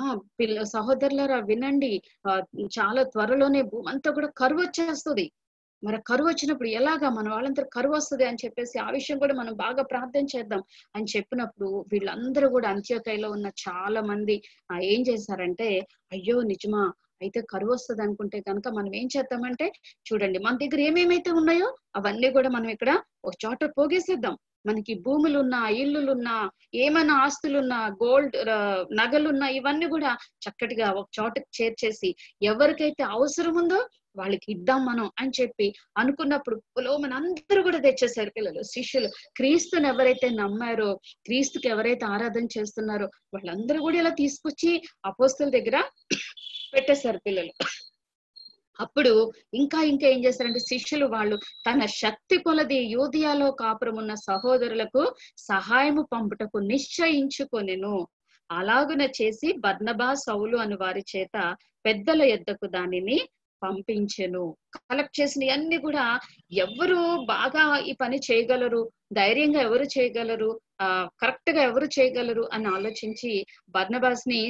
సహోదరులారా వినండి, చాలా త్వరలోనే భూమి అంతా కూడా కరువు వచ్చేస్తుంది, మరి కరువు వచ్చినప్పుడు ఎలాగా మన వాళ్ళందరూ కరువు వస్తుంది అని చెప్పేసి ఆ విషయం కూడా మనం బాగా ప్రార్థన చేద్దాం అని చెప్పినప్పుడు వీళ్ళందరూ కూడా అంత్యోకయలో ఉన్న చాలా మంది ఏం చేశారంటే, అయ్యో నిజమా, అయితే కరువు వస్తుంది అనుకుంటే కనుక మనం ఏం చేద్దామంటే, చూడండి మన దగ్గర ఏమేమైతే ఉన్నాయో అవన్నీ కూడా మనం ఇక్కడ ఒక చోట పోగేసేద్దాం. మనకి భూములున్నా, ఇల్లులున్నా, ఏమైనా ఆస్తులున్నా, గోల్డ్ నగలున్నా, ఇవన్నీ కూడా చక్కటిగా ఒక చోటకి చేర్చేసి ఎవరికైతే అవసరం ఉందో వాళ్ళకి ఇద్దాం మనం అని చెప్పి అనుకున్నప్పుడు మన అందరూ కూడా తెచ్చేసారు పిల్లలు. శిష్యులు క్రీస్తుని ఎవరైతే నమ్మారో, క్రీస్తుకి ఎవరైతే ఆరాధన చేస్తున్నారో వాళ్ళందరూ కూడా ఇలా తీసుకొచ్చి అపోస్తలుల దగ్గర పెట్టేశారు పిల్లలు. అప్పుడు ఇంకా ఏం చేస్తారంటే శిష్యులు వాళ్ళు తన శక్తి కొలది యూదియాలో కాపురం ఉన్న సహోదరులకు సహాయము పంపుటకు నిశ్చయించుకొనెను. అలాగున చేసి బర్నబా, సౌలు అను వారి చేత పెద్దల యొద్దకు దానిని పంపించెను. కలెక్ట్ చేసిన అన్ని కూడా ఎవరు బాగా ఈ పని చేయగలరు, ధైర్యంగా ఎవరు చేయగలరు, కరెక్ట్ గా ఎవరు చేయగలరు అని ఆలోచించి బర్నబాస్ని,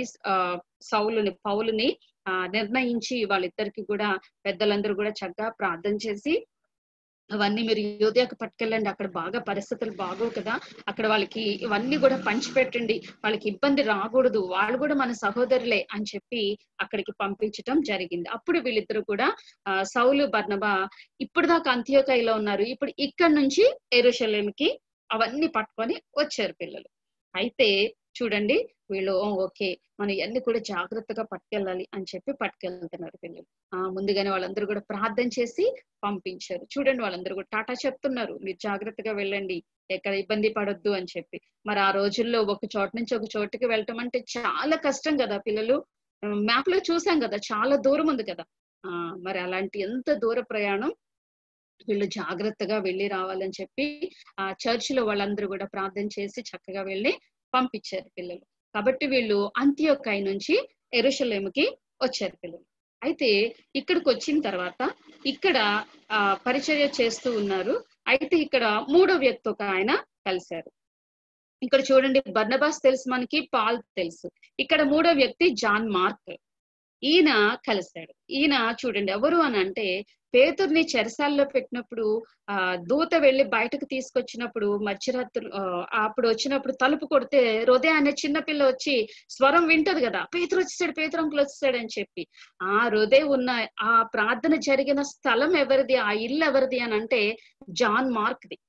పౌలుని నిర్ణయించి వాళ్ళిద్దరికి కూడా పెద్దలందరూ కూడా చక్కగా ప్రార్థన చేసి అవన్నీ మీరు యూదయకు పట్టుకెళ్ళండి, అక్కడ బాగా పరిస్థితులు బాగోవు కదా, అక్కడ వాళ్ళకి ఇవన్నీ కూడా పంచిపెట్టండి, వాళ్ళకి ఇబ్బంది రాకూడదు, వాళ్ళు కూడా మన సహోదరులే అని చెప్పి అక్కడికి పంపించటం జరిగింది. అప్పుడు వీళ్ళిద్దరు కూడా సౌలు, బర్నబా ఇప్పుడు దాకా అంత్యోకయలో ఉన్నారు, ఇప్పుడు ఇక్కడ నుంచి యెరూషలేముకి అవన్నీ పట్టుకొని వచ్చారు పిల్లలు. అయితే చూడండి వీళ్ళు ఓకే మనం ఇవన్నీ కూడా జాగ్రత్తగా పట్టుకెళ్ళాలి అని చెప్పి పట్టుకెళ్తున్నారు పిల్లలు. ముందుగానే వాళ్ళందరూ కూడా ప్రార్థన చేసి పంపించారు. చూడండి వాళ్ళందరూ కూడా టాటా చెప్తున్నారు, మీరు జాగ్రత్తగా వెళ్ళండి, ఎక్కడ ఇబ్బంది పడొద్దు అని చెప్పి. మరి ఆ రోజుల్లో ఒక చోట నుంచి ఒక చోటుకి వెళ్ళటం అంటే చాలా కష్టం కదా పిల్లలు. మ్యాప్ లో చూసాం కదా, చాలా దూరం ఉంది కదా. మరి అలాంటి ఎంత దూర ప్రయాణం వీళ్ళు జాగ్రత్తగా వెళ్ళి రావాలని చెప్పి ఆ చర్చ్ లో వాళ్ళందరూ కూడా ప్రార్థన చేసి చక్కగా వెళ్ళి పంపించారు పిల్లలు. కాబట్టి వీళ్ళు అంత్యోకయ నుంచి యెరూషలేముకి వచ్చారు పిల్లలు. అయితే ఇక్కడికి వచ్చిన తర్వాత ఇక్కడ పరిచర్య చేస్తూ ఉన్నారు. అయితే ఇక్కడ మూడో వ్యక్తి ఒక ఆయన కలిశారు. ఇక్కడ చూడండి బర్నబాస్ తెలుసు మనకి, పాల్ తెలుసు. ఇక్కడ మూడో వ్యక్తి జాన్ మార్క్, ఈయన కలిశాడు. ఈయన చూడండి ఎవరు అని అంటే పేతుర్ని చెరసాల్లో పెట్టినప్పుడు దూత వెళ్ళి బయటకు తీసుకొచ్చినప్పుడు మధ్యరాత్రి అప్పుడు వచ్చినప్పుడు తలుపు కొడితే హృదయ అనే చిన్నపిల్ల వచ్చి స్వరం వింటది కదా, పేతురు వచ్చేసాడు, పేతురు అంకులు వచ్చేసాడు అని చెప్పి. ఆ హృదయ ఉన్న ఆ ప్రార్థన జరిగిన స్థలం ఎవరిది, ఆ ఇల్లు ఎవరిది అని అంటే జాన్ మార్క్ది.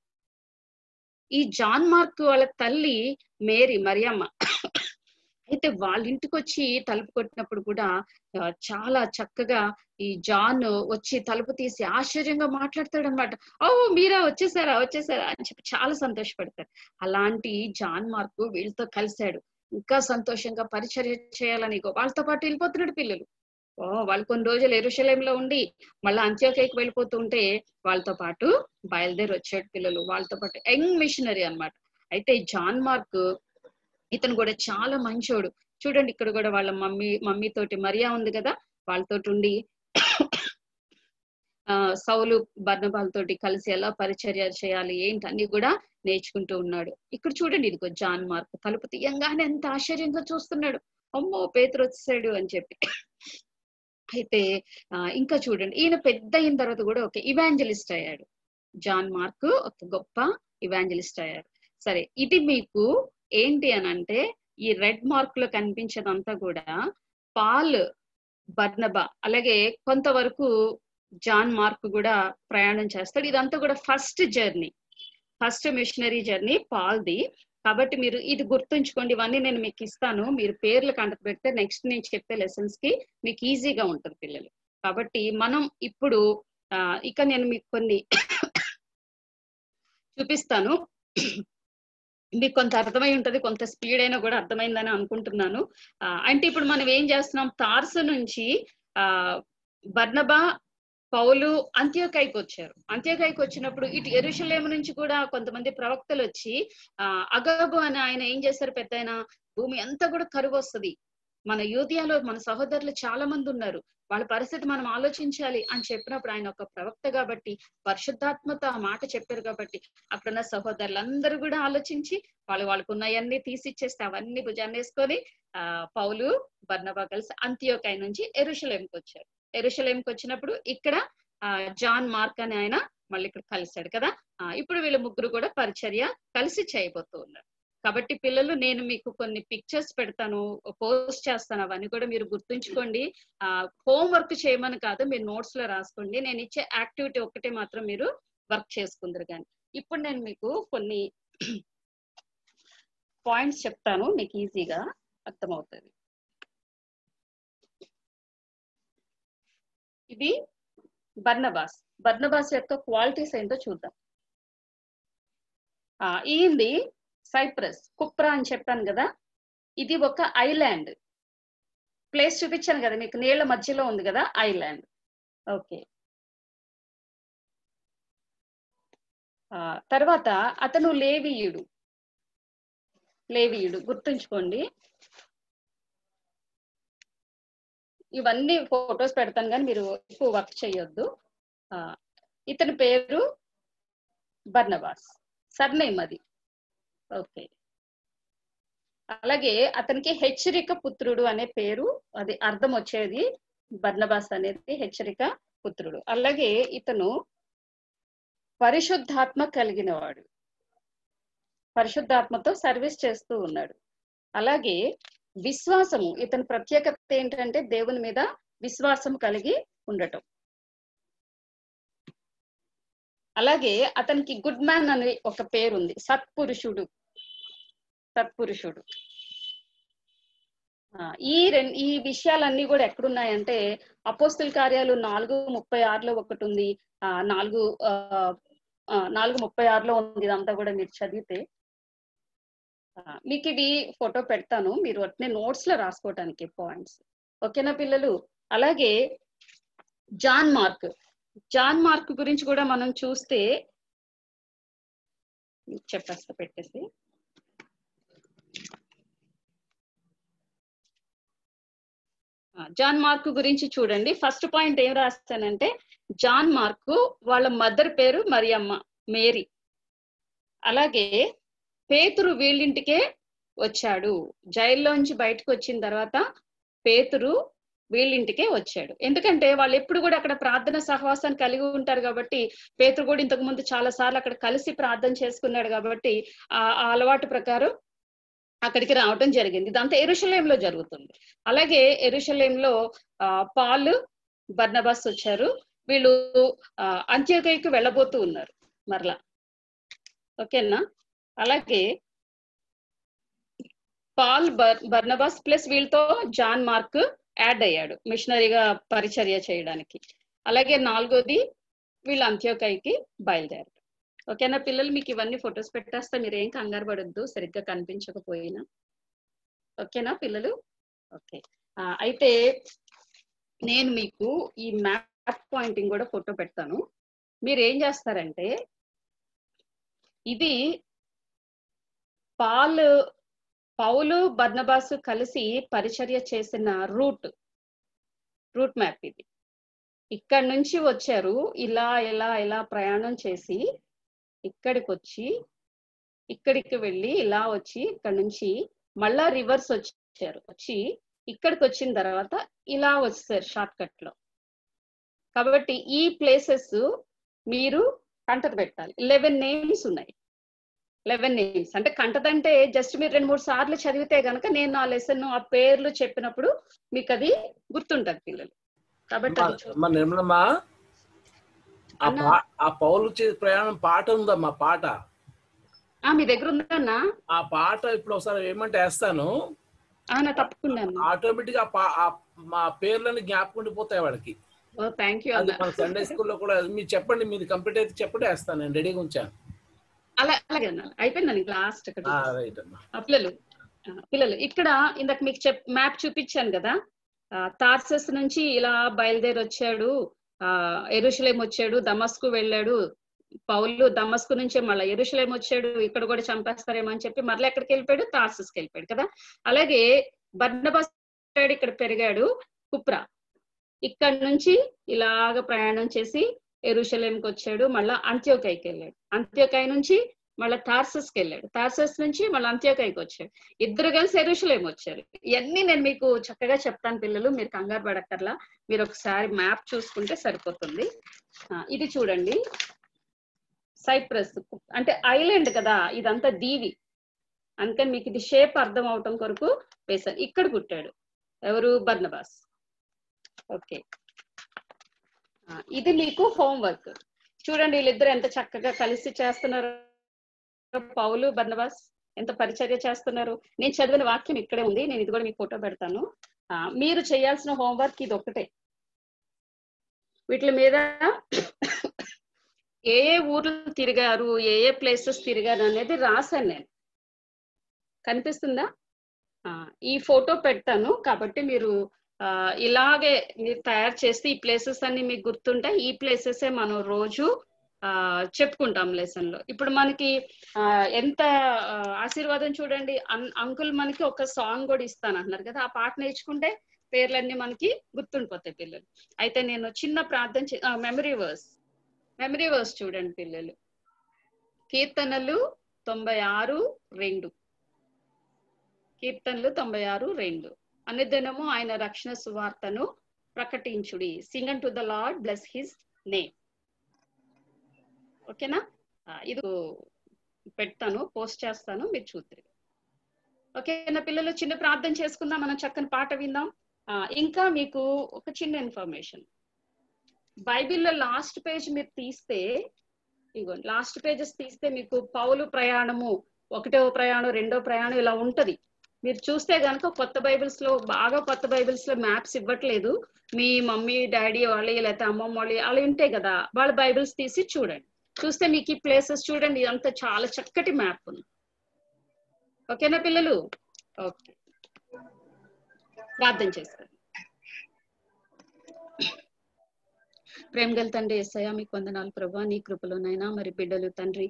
ఈ జాన్ మార్క్ వాళ్ళ తల్లి మేరీ, మరియమ్మ. అయితే వాళ్ళ ఇంటికి వచ్చి తలుపు కొట్టినప్పుడు కూడా చాలా చక్కగా ఈ జాన్ వచ్చి తలుపు తీసి ఆశ్చర్యంగా మాట్లాడతాడు అనమాట. ఓ మీరా వచ్చేసారా అని చెప్పి చాలా సంతోషపడతారు. అలాంటి జాన్ మార్కు వీళ్ళతో కలిశాడు. ఇంకా సంతోషంగా పరిచర్య చేయాలని వాళ్ళతో పాటు వెళ్ళిపోతున్నాడు పిల్లలు. వాళ్ళు కొన్ని రోజులు యెరూషలేములో ఉండి మళ్ళీ అంత్యోకయకి వెళ్ళిపోతూ ఉంటే వాళ్ళతో పాటు బయలుదేరి వచ్చాడు పిల్లలు. వాళ్ళతో పాటు యంగ్ మిషనరీ అన్నమాట. అయితే జాన్ మార్క్ ఇతను కూడా చాలా మంచోడు. చూడండి ఇక్కడ కూడా వాళ్ళ మమ్మీ తోటి మరియా ఉంది కదా, వాళ్ళతోటి ఉండి సౌలు బర్నబాలతోటి కలిసి ఎలా పరిచర్య చేయాలి ఏంటి అన్ని కూడా నేర్చుకుంటూ ఉన్నాడు. ఇక్కడ చూడండి ఇదిగో జాన్ మార్క్ తలుపు తీయంగానే ఎంత ఆశ్చర్యంగా చూస్తున్నాడు, అమ్మో పేతురు వచ్చేసాడు అని చెప్పి. అయితే ఇంకా చూడండి ఈయన పెద్ద అయిన తర్వాత కూడా ఒక ఇవాంజలిస్ట్ అయ్యాడు. జాన్ మార్క్ ఒక గొప్ప ఇవాంజలిస్ట్ అయ్యాడు. సరే ఇది మీకు ఏంటి అని అంటే ఈ రెడ్ మార్క్ లో కనిపించేదంతా కూడా పాల్, బర్నబా అలాగే కొంతవరకు జాన్ మార్క్ కూడా ప్రయాణం చేస్తాడు. ఇదంతా కూడా ఫస్ట్ మిషనరీ జర్నీ పాల్ది. కాబట్టి మీరు ఇది గుర్తుంచుకోండి, ఇవన్నీ నేను మీకు ఇస్తాను, మీరు పేర్లు కంటకు పెడితే నెక్స్ట్ నేను చెప్పే లెసన్స్ కి మీకు ఈజీగా ఉంటుంది పిల్లలు. కాబట్టి మనం ఇప్పుడు ఇక నేను మీకు కొన్ని చూపిస్తాను, మీకు కొంత అర్థమై ఉంటది, కొంత స్పీడ్ అయినా కూడా అర్థమైందని అనుకుంటున్నాను. అంటే ఇప్పుడు మనం ఏం చేస్తున్నాం, తార్సు నుంచి బర్నబా, పౌలు అంత్యోకయకి వచ్చారు. అంత్యోకయకి వచ్చినప్పుడు ఇటు యెరూషలేము నుంచి కూడా కొంతమంది ప్రవక్తలు వచ్చి అగబు అని ఆయన ఏం చేశారు, పెద్ద ఆయన భూమి అంతా కూడా కరువు వస్తుంది, మన యూదియాలో మన సహోదరులు చాలా మంది ఉన్నారు, వాళ్ళ పరిస్థితి మనం ఆలోచించాలి అని చెప్పినప్పుడు ఆయన ఒక ప్రవక్త కాబట్టి పరిశుద్ధాత్మతో ఆ మాట చెప్పారు కాబట్టి అక్కడున్న సహోదరులందరూ కూడా ఆలోచించి వాళ్ళకు ఉన్నాయన్నీ తీసిచ్చేస్తే అవన్నీ భుజాన్ని వేసుకొని పౌలు, బర్నబా కలిసి అంత్యోకయ నుంచి యెరూషలేముకి వచ్చారు. యెరూషలేముకి వచ్చినప్పుడు ఇక్కడ జాన్ మార్క్ అని ఆయన మళ్ళీ ఇక్కడ కలిశాడు కదా. ఇప్పుడు వీళ్ళు ముగ్గురు కూడా పరిచర్య కలిసి చేయబోతూ ఉన్నారు. కాబట్టి పిల్లలు, నేను మీకు కొన్ని పిక్చర్స్ పెడతాను, పోస్ట్ చేస్తాను, అవన్నీ కూడా మీరు గుర్తుంచుకోండి. హోంవర్క్ చేయమని కాదు, మీరు నోట్స్ లో రాసుకోండి. నేను ఇచ్చే యాక్టివిటీ ఒక్కటే మాత్రం మీరు వర్క్ చేసుకుందరు. కానీ ఇప్పుడు నేను మీకు కొన్ని పాయింట్స్ చెప్తాను, మీకు ఈజీగా అర్థమవుతుంది. ఇది బర్నబాస్ యొక్క క్వాలిటీస్ ఏంటో చూద్దాం. ఈయంది సైప్రస్, కుప్రా అని చెప్పాను కదా. ఇది ఒక ఐలాండ్ ప్లేస్ చూపించాను కదా మీకు, నీళ్ల మధ్యలో ఉంది కదా ఐలాండ్. ఓకే, తర్వాత అతను లేవీయుడు గుర్తుంచుకోండి. ఇవన్నీ ఫొటోస్ పెడతాను కానీ మీరు ఎక్కువ వర్క్ చేయొద్దు. ఇతని పేరు బర్నబాస్, సర్నేమ్ అది. ఓకే, అలాగే అతనికి హెచ్చరిక పుత్రుడు అనే పేరు, అది అర్థం వచ్చేది. బర్నబాస్ అనేది హెచ్చరిక పుత్రుడు. అలాగే ఇతను పరిశుద్ధాత్మ కలిగిన వాడు, పరిశుద్ధాత్మతో సర్వీస్ చేస్తూ ఉన్నాడు. అలాగే విశ్వాసము, ఇతని ప్రత్యేకత ఏంటంటే దేవుని మీద విశ్వాసం కలిగి ఉండటం. అలాగే అతనికి గుడ్ మ్యాన్ అనే ఒక పేరు ఉంది, సత్పురుషుడు. ఈ విషయాలన్నీ కూడా ఎక్కడున్నాయంటే అపోస్తుల కార్యాలు 4:36 ఒకటి ఉంది, 4:36 ఉంది. ఇదంతా కూడా మీరు చదివితే మీకు ఇవి ఫోటో పెడతాను, మీరు వాటిని నోట్స్ లో రాసుకోవటానికి పాయింట్స్. ఓకేనా పిల్లలు? అలాగే జాన్ మార్క్ గురించి కూడా మనం చూస్తే చెప్పేస్తా, పెట్టేసి జాన్ మార్క్ గురించి చూడండి. ఫస్ట్ పాయింట్ ఏం రాస్తానంటే, జాన్ మార్కు వాళ్ళ మదర్ పేరు మరియమ్మ, మేరీ. అలాగే పేతురు వీళ్ళింటికే వచ్చాడు. జైల్లోంచి బయటకు వచ్చిన తర్వాత పేతురు వీళ్ళింటికే వచ్చాడు. ఎందుకంటే వాళ్ళు ఎప్పుడు కూడా అక్కడ ప్రార్థన సహవాసాన్ని కలిగి ఉంటారు కాబట్టి, పేతురు కూడా ఇంతకు ముందు చాలా సార్లు అక్కడ కలిసి ప్రార్థన చేసుకున్నాడు కాబట్టి ఆ అలవాటు ప్రకారం అక్కడికి రావడం జరిగింది. ఇదంతా యెరూషలేంలో జరుగుతుంది. అలాగే యెరూషలేంలో పాలు, బర్నబాస్ వచ్చారు. వీళ్ళు అంత్యోకయకు వెళ్ళబోతూ ఉన్నారు మరలా. ఓకేనా? అలాగే పాల్, బర్నబాస్ ప్లస్ వీళ్ళతో జాన్ మార్క్ యాడ్ అయ్యాడు మిషనరీగా పరిచర్య చేయడానికి. అలాగే 4వది వీళ్ళు అంత్యోకయకి బయలుదేరారు. ఓకేనా పిల్లలు? మీకు ఇవన్నీ ఫొటోస్ పెట్టేస్తా, మీరు ఏం కంగారు పడొద్దు సరిగ్గా కనిపించకపోయినా. ఓకేనా పిల్లలు? ఓకే, అయితే నేను మీకు ఈ మ్యాప్ పాయింటింగ్ కూడా ఫోటో పెడతాను. మీరు ఏం చేస్తారంటే, ఇది పౌలు బర్నబాసు కలిసి పరిచర్య చేసిన రూట్ మ్యాప్ ఇది. ఇక్కడ నుంచి వచ్చారు, ఇలా ప్రయాణం చేసి ఇక్కడికి వచ్చి, ఇక్కడికి వెళ్ళి ఇలా వచ్చి ఇక్కడ నుంచి మళ్ళా రివర్స్ వచ్చి ఇక్కడికి వచ్చిన తర్వాత ఇలా వచ్చారు షార్ట్ కట్ లో. కాబట్టి ఈ ప్లేసెస్ మీరు కంటత పెట్టాలి. 11 నేమ్స్ ఉన్నాయి. 11 నేమ్స్ అంటే కంటదంటే జస్ట్ మీరు 2-3 సార్లు చదివితే గనక నేను ఆ లెసన్ ఆ పేర్లు చెప్పినప్పుడు మీకు అది గుర్తుంటది పిల్లలు. కాబట్టి నిర్మలమ్మా, ఆ పౌలు ప్రయాణం పాట ఉందమ్మా, పాట మీ దగ్గర ఉందన్నా? ఆ పాట ఇప్పుడు ఒకసారి ఏమంటే వేస్తాను, తప్పకుండా. ఆటోమేటిక్ మా పేర్లని జ్ఞాపకం ఉండిపోతాయి వాడికి. అది మన సండే స్కూల్లో కూడా మీరు చెప్పండి, మీది కంప్లీట్ అయితే చెప్పండి, వేస్తాను, నేను రెడీగా ఉంచాను. అలాగే అన్న, అయిపోయిందండి లాస్ట్. పిల్లలు ఇక్కడ ఇందాక మీకు మ్యాప్ చూపించాను కదా, తార్సస్ నుంచి ఇలా బయలుదేరి వచ్చాడు, యెరూషలేం వచ్చాడు, దమస్కు వెళ్ళాడు. పౌలు దమస్కు నుంచే మళ్ళీ యెరూషలేం వచ్చాడు, ఇక్కడ కూడా చంపేస్తారేమో అని చెప్పి మళ్ళీ ఎక్కడికి వెళ్ళిపోయాడు, తార్సస్కి వెళ్ళిపోయాడు కదా. అలాగే బర్నబాస్ ఇక్కడ పెరిగాడు, కుప్రా. ఇక్కడ నుంచి ఇలాగ ప్రయాణం చేసి యెరూషలేంకి వచ్చాడు, మళ్ళా అంత్యోకయకి వెళ్ళాడు. అంత్యోకయ నుంచి మళ్ళీ తార్సస్కి వెళ్ళాడు, తార్సస్ నుంచి మళ్ళీ అంత్యోకయకి వచ్చాడు, ఇద్దరు కలిసి యెరూషలేం వచ్చారు. ఇవన్నీ నేను మీకు చక్కగా చెప్తాను పిల్లలు, మీరు కంగారు పడక్కర్లా. మీరు ఒకసారి మ్యాప్ చూసుకుంటే సరిపోతుంది. ఇది చూడండి, సైప్రస్ అంటే ఐలాండ్ కదా, ఇదంతా దీవి, అందుకని మీకు ఇది షేప్ అర్థం అవటం కొరకు వేశాను. ఇక్కడ పుట్టాడు ఎవరు? బర్నబాస్. ఓకే, ఇది మీకు హోంవర్క్. చూడండి వీళ్ళిద్దరు ఎంత చక్కగా కలిసి చేస్తున్నారు, పౌలు బర్నబాస్ ఎంత పరిచర్య చేస్తున్నారు. నేను చదివిన వాక్యం ఇక్కడే ఉంది, నేను ఇది కూడా మీకు ఫోటో పెడతాను. మీరు చేయాల్సిన హోంవర్క్ ఇది ఒకటే. వీటి మీద ఏ ఏ ఊర్లు తిరిగారు, ఏ ఏ ప్లేసెస్ తిరిగారు అనేది రాశాను నేను. కనిపిస్తుందా? ఈ ఫోటో పెడతాను, కాబట్టి మీరు ఇలాగే మీరు తయారు చేస్తే ఈ ప్లేసెస్ అన్ని మీకు గుర్తుంటాయి. ఈ ప్లేసెస్ మనం రోజు చెప్పుకుంటాం లెసన్ లో. ఇప్పుడు మనకి ఎంత ఆశీర్వాదం చూడండి, అంకుల్ మనకి ఒక సాంగ్ కూడా ఇస్తాను అంటున్నారు కదా, ఆ పాట నేర్చుకుంటే పేర్లన్నీ మనకి గుర్తుండిపోతాయి పిల్లలు. అయితే నేను చిన్న ప్రార్థన మెమరీ వర్స్ చూడండి పిల్లలు. కీర్తనలు 96:2. కీర్తనలు 96:2. అనుదినము ఆయన రక్షణ సువార్తను ప్రకటించుడి. సింగ్ అన్ to the lord, bless his name. ఓకేనా? ఇది పెడతాను, పోస్ట్ చేస్తాను, మీరు చూద్దరు. ఓకేనా పిల్లలు? చిన్న ప్రార్థన చేసుకుందాం, మనం చక్కని పాట విందాం. ఇంకా మీకు ఒక చిన్న ఇన్ఫర్మేషన్, బైబిల్లో లాస్ట్ పేజ్ మీరు తీస్తే, ఇగో లాస్ట్ పేజెస్ తీస్తే మీకు పౌలు ప్రయాణము, 1వ ప్రయాణం, 2వ ప్రయాణం ఇలా ఉంటది. మీరు చూస్తే గనుక కొత్త బైబిల్స్ లో, బాగా కొత్త బైబిల్స్ లో మ్యాప్స్ ఇవ్వట్లేదు. మీ మమ్మీ డాడీ వాళ్ళు లేకపోతే అమ్మమ్మ వాళ్ళు అలా ఉంటాయి కదా, వాళ్ళ బైబిల్స్ తీసి చూడండి. చూస్తే మీకు ఈ ప్లేసెస్ చూడండి, ఇదంతా చాలా చక్కటి మ్యాప్ ఉంది. ఓకేనా పిల్లలు? ఓకే, ప్రార్థన చేస్తారు. ప్రేమ గల తండ్రి యేసయ్య, మీకు వందనాలు ప్రభా. నీ కృపలోనైనా మరి బిడ్డలు తండ్రి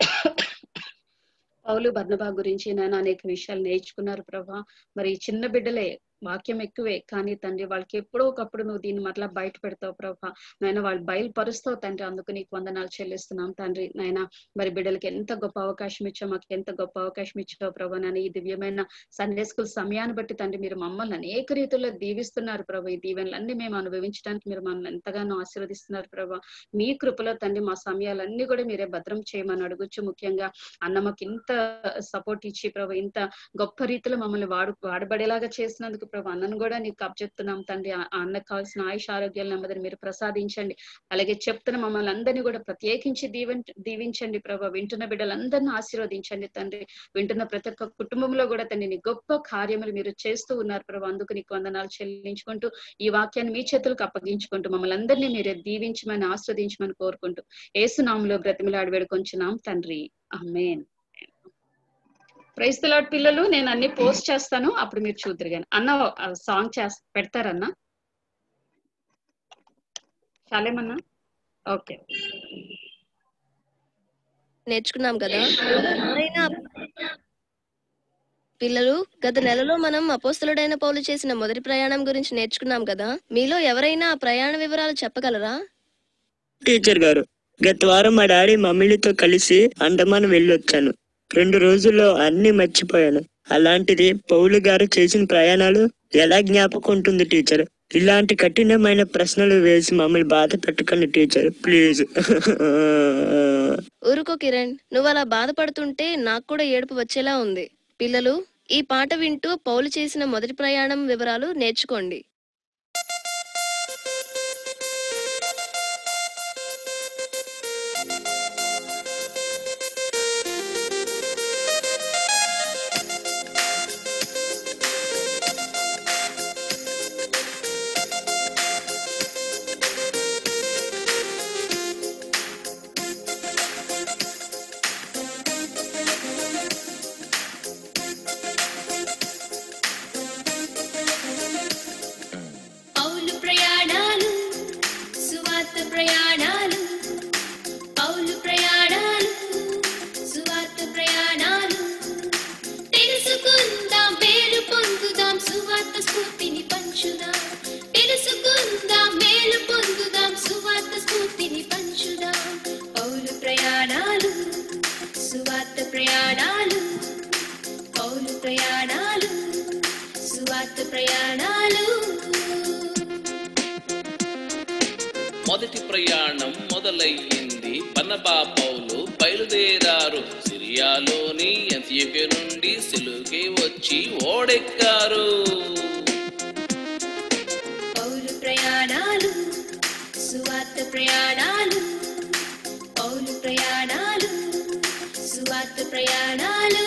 పౌలు బర్నబా గురించి నేను అనేక విషయాలు నేర్చుకున్నారు ప్రభా. మరి చిన్న బిడ్డలే, వాక్యం ఎక్కువే, కానీ తండ్రి వాళ్ళకి ఎప్పుడో ఒకప్పుడు నువ్వు దీన్ని మరలా బయట పెడతావు ప్రభా. నాయన వాళ్ళు బయలుపరుస్తావు తండ్రి, అందుకు నీకు వందనాలు చెల్లిస్తున్నాం తండ్రి. నాయన మరి బిడ్డలకి ఎంత గొప్ప అవకాశం ఇచ్చావు, మాకు ఎంత గొప్ప అవకాశం ఇచ్చావు ప్రభా. నాయన ఈ దివ్యమైన సండే స్కూల్ సమయాన్ని బట్టి తండ్రి మీరు మమ్మల్ని అనేక రీతుల్లో దీవిస్తున్నారు ప్రభా. ఈ దీవెనలన్నీ మేము అనుభవించడానికి మీరు మమ్మల్ని ఎంతగానో ఆశీర్వదిస్తున్నారు ప్రభా. మీ కృపలో తండ్రి మా సమయాలన్నీ కూడా మీరే భద్రం చేయమని అడుగుచ్చు. ముఖ్యంగా అన్నమ్మకి ఇంత సపోర్ట్ ఇచ్చి ప్రభా, ఇంత గొప్ప రీతిలో మమ్మల్ని వాడబడేలాగా చేసినందుకు ప్రభా, అన్నను కూడా నీకు అప్పచెప్తున్నాం తండ్రి. ఆ అన్నకు కావాల్సిన ఆయుష్ ఆరోగ్యాలు నెమ్మదిని మీరు ప్రసాదించండి. అలాగే చెప్తున్న మమ్మల్ని అందరినీ కూడా ప్రత్యేకించి దీవించండి ప్రభా. వింటున్న బిడ్డలందరినీ ఆశీర్వదించండి తండ్రి. వింటున్న ప్రతి ఒక్క కుటుంబంలో కూడా తండ్రి నీ గొప్ప కార్యములు మీరు చేస్తూ ఉన్నారు ప్రభా. అందుకు నీకు వందనాలు చెల్లించుకుంటూ ఈ వాక్యాన్ని మీ చేతులకు అప్పగించుకుంటూ మమ్మల్ని అందరినీ మీరే దీవించమని ఆస్వాదించమని కోరుకుంటూ యేసు నామములో బ్రతిమలాడి వేడుకొంచున్నాం తండ్రి, ఆమేన్. ప్రైజ్ ది లార్డ్ పిల్లలు. నేను అన్ని పోస్ట్ చేస్తాను, అప్పుడు మీరు చూద్దరు. కానీ అన్న సాంగ్ పెడతారన్నా? చాలేమన్నా? ఓకే, నేర్చుకున్నాం కదా ఎవరైనా పిల్లలు. గత నెలలో మనం అపోస్తలుడైన పౌలు చేసిన మొదటి ప్రయాణం గురించి నేర్చుకున్నాం కదా. మీలో ఎవరైనా ఆ ప్రయాణ వివరాలు చెప్పగలరా? టీచర్ గారు, గత వారం మా డాడీ మమ్మీలతో కలిసి అండమాన్ వెళ్ళొచ్చాను. 2 రోజుల్లో అన్ని మర్చిపోయాను. అలాంటిది పౌలు గారు చేసిన ప్రయాణాలు ఎలా జ్ఞాపకం ఉంటుంది టీచర్? ఇలాంటి కఠినమైన ప్రశ్నలు వేసి మమ్మల్ని బాధ పెట్టకండి టీచర్, ప్లీజ్. ఊరుకో కిరణ్, నువ్వు అలా బాధపడుతుంటే నాకు కూడా ఏడుపు వచ్చేలా ఉంది. పిల్లలు, ఈ పాట వింటూ పౌలు చేసిన మొదటి ప్రయాణం వివరాలు నేర్చుకోండి. ప్రయాణాలు మొదటి ప్రయాణం మొదలయ్యింది. బర్నబా పౌలు బయలుదేరారు. సిరియాలోని అంతియోక్య నుండి సెలూకే వచ్చి ఓడెక్కారు. పౌలు ప్రయాణాలు సువార్త ప్రయాణాలు పౌలు ప్రయాణాలు సువార్త ప్రయాణాలు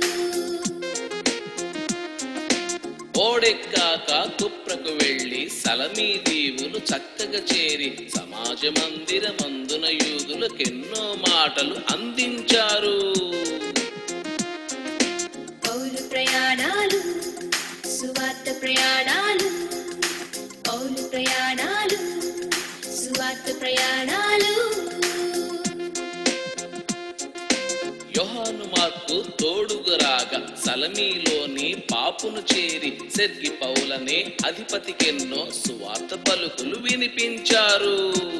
ఓడెక్కాక కుప్రకు వెళ్లి సలమీ దీవులు చక్కగా చేరి సమాజ మందిరమందున యూదులకెన్నో మాటలు అందించారు. పౌలు ప్రయాణాలు సువార్త ప్రయాణాలు పౌలు ప్రయాణాలు సువార్త ప్రయాణాలు యోహాను మార్కు తోడుగా రాగా సలమీలోని పాపును చేరి సెర్గి పౌలనే అధిపతికెన్నో సువార్త పలుకులు వినిపించారు.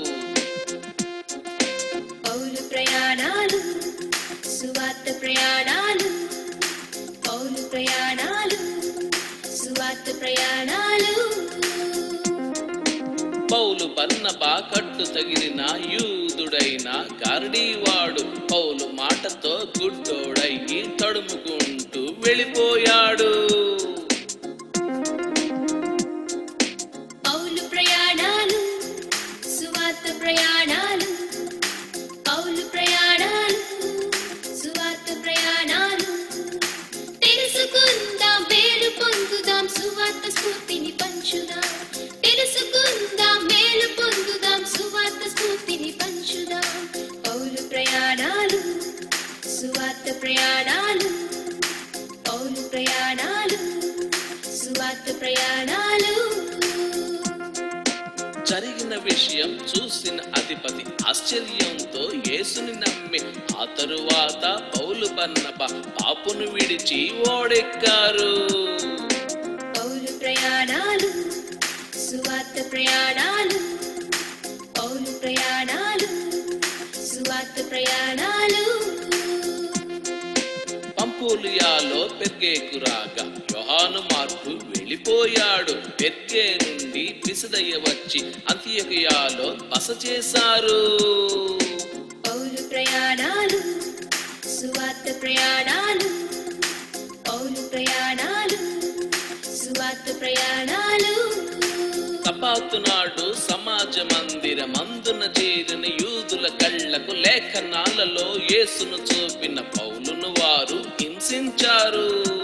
పౌలు ప్రయాణాలు సువార్త ప్రయాణాలు పౌలు ప్రయాణాలు సువార్త ప్రయాణాలు పౌలు బర్నబా కట్టు తగిలిన యూదుడైన గారడీవాడు పౌలు మాటతో గుడ్డోడయ్యి తడుముకుంటూ వెళ్ళిపోయాడు. పౌలు ప్రయాణాలు సువార్త ప్రయాణాలు పౌలు ప్రయాణాలు సువార్త ప్రయాణాలు తెలుసుకుందాం మేలు పొందుదాం సువార్త స్ఫూర్తిని పంచుదాం తెలుసుకుందాం మేలు పొందుదాం సువార్త స్ఫూర్తిని పంచుదాం పౌలు ప్రయాణాలు సువార్త ప్రయాణాలు పౌలు ప్రయాణాలు సువార్త ప్రయాణాలు జరిగిన విషయం చూసిన అధిపతి ఆశ్చర్యంతో యేసుని నమ్మి ఆ తరువాత పౌలు బర్నబా పాపును విడిచి ఓడెక్కారు. పౌలు ప్రయాణాలు సువార్త ప్రయాణాలు పౌలు ప్రయాణాలు సువార్త ప్రయాణాలు పంఫూలియాలో పెర్గేకు రాగా యోహాను మార్కు వెళ్ళిపోయాడు. పెర్గే నుండి పిసిదయ్య వచ్చి అంతియోకియాలో బస చేశారు. పౌలు ప్రయాణాలు సువార్త ప్రయాణాలు పౌలు ప్రయాణాలు సువార్త ప్రయాణాలు సబాతు నాడు సమాజ మందిరమందున చేరిన యూదుల కళ్ళకు లేఖనాలలో యేసును చూపిన పౌలును వారు హింసించారు.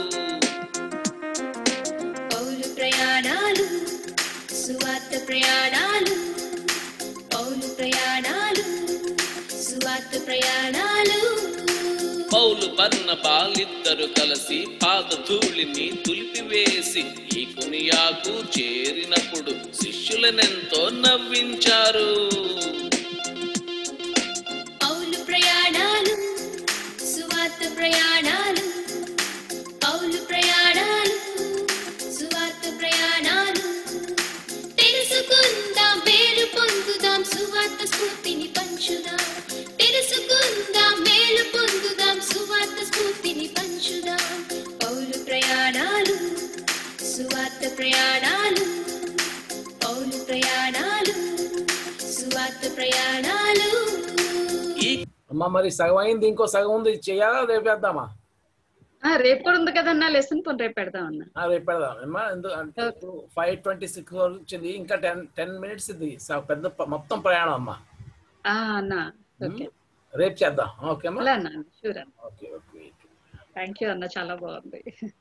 పౌలు ప్రయాణాలు సువార్త ప్రయాణాలు పౌలు ప్రయాణాలు సువార్త ప్రయాణాలు పౌలు బర్నబాలిద్దరు కలిసి పాదధూళిని తులిపివేసి ఈకొనియాకు చేరినప్పుడు శిష్యులనెంతో నవ్వించారు. పౌలు ప్రయాణాలు సువార్త ప్రయాణాలు పౌలు ప్రయాణాలు సువార్త ప్రయాణాలు తెలుసుకుందాం మేలు పొందుదాం సువార్త స్ఫూర్తిని పంచుదాం తెలుసుకుందాం మేలు పొందుదాం సువార్త స్ఫూర్తిని పంచుదాం పౌలు ప్రయాణాలు సువార్త ప్రయాణాలు పౌలు ప్రయాణాలు సువార్త ప్రయాణాలు అమ్మా మరి సగం అయింది, ఇంకో సగం ఉంది, చేయాలా రేపేద్దామా? రేపు కూడా ఉంది కదన్నా లెసన్ పోనీ రేపు పెడదాం అన్న. రేపు పెడదాం అమ్మా. ఎందుకంటే 5:26 వచ్చింది, ఇంకా 10 minutes ఇది పెద్ద మొత్తం ప్రయాణం అమ్మా. అన్నా ఓకే రేపు చేద్దాం. ఓకే అమ్మా. అన్న షూర్ అన్న. ఓకే ఓకే థ్యాంక్ యూ అన్న, చాలా బాగుంది.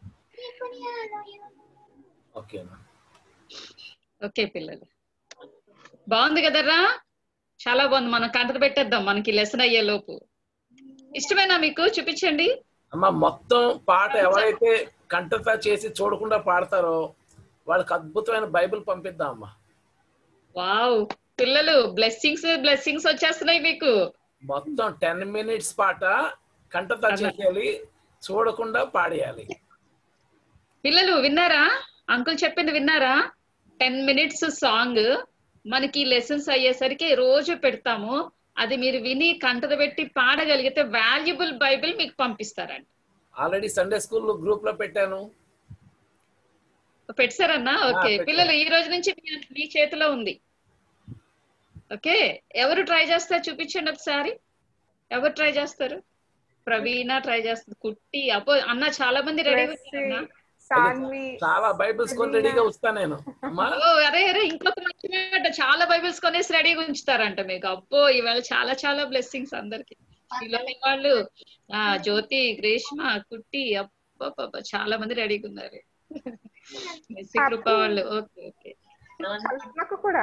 ఓకే అమ్మా. ఓకే పిల్లలు బాగుంది కదరా, చాలా బాగుంది. మనం కంటకు పెట్టేద్దాం మనకి లెసన్ అయ్యే లోపు. ఇష్టమేనా మీకు? చూపించండి అమ్మా. మొత్తం పాట ఎవరైతే కంఠత చేసి చూడకుండా పాడతారో వాళ్ళకి అద్భుతమైన బైబిల్ పంపిద్దాం అమ్మా. వావ్ పిల్లలు బ్లెస్సింగ్స్ వచ్చేస్తున్నాయి మీకు. మొత్తం 10 minutes పాట కంఠత చేయాలి, చూడకుండా పాడేయాలి. పిల్లలు విన్నారా? అంకుల్ చెప్పింది విన్నారా? 10 minutes సాంగ్ మనకి లెసన్స్ అయ్యేసరికి రోజు పెడతాము. అది మీరు విని కంటద పెట్టి పాడగలిగితే వాల్యుబుల్ బైబిల్ మీకు పంపిస్తారండి. ఆల్రెడీ సండే స్కూల్ గ్రూప్ లో పెట్టాను. పెట్టారన్నా? ఓకే, పిల్లలు ఈ రోజు నుంచి మీ చేతిలో ఉంది. ఓకే, ఎవరు ట్రై చేస్తారు చూపించండి ఒకసారి. ఎవరు ట్రై చేస్తారు? ప్రవీణ ట్రై చేస్తుంది, కుట్టి అన్న చాలా మంది రెడీ చాలా బైబిల్స్ కొని రెడీగా వస్తా నేను. అరే ఇంకొక మంచి మాట, చాలా బైబిల్స్ కొనేసి రెడీగా ఉంచుతారంట మీకు. అబ్బో ఇవాళ చాలా చాలా బ్లెస్సింగ్స్ అందరికి. పిల్లలు వాళ్ళు జ్యోతి, గ్రీష్మ, కుట్టి, అబ్బా చాలా మంది రెడీగా ఉన్నారు. కృప వాళ్ళు. ఓకే ఓకే, కల్పనక్క కూడా.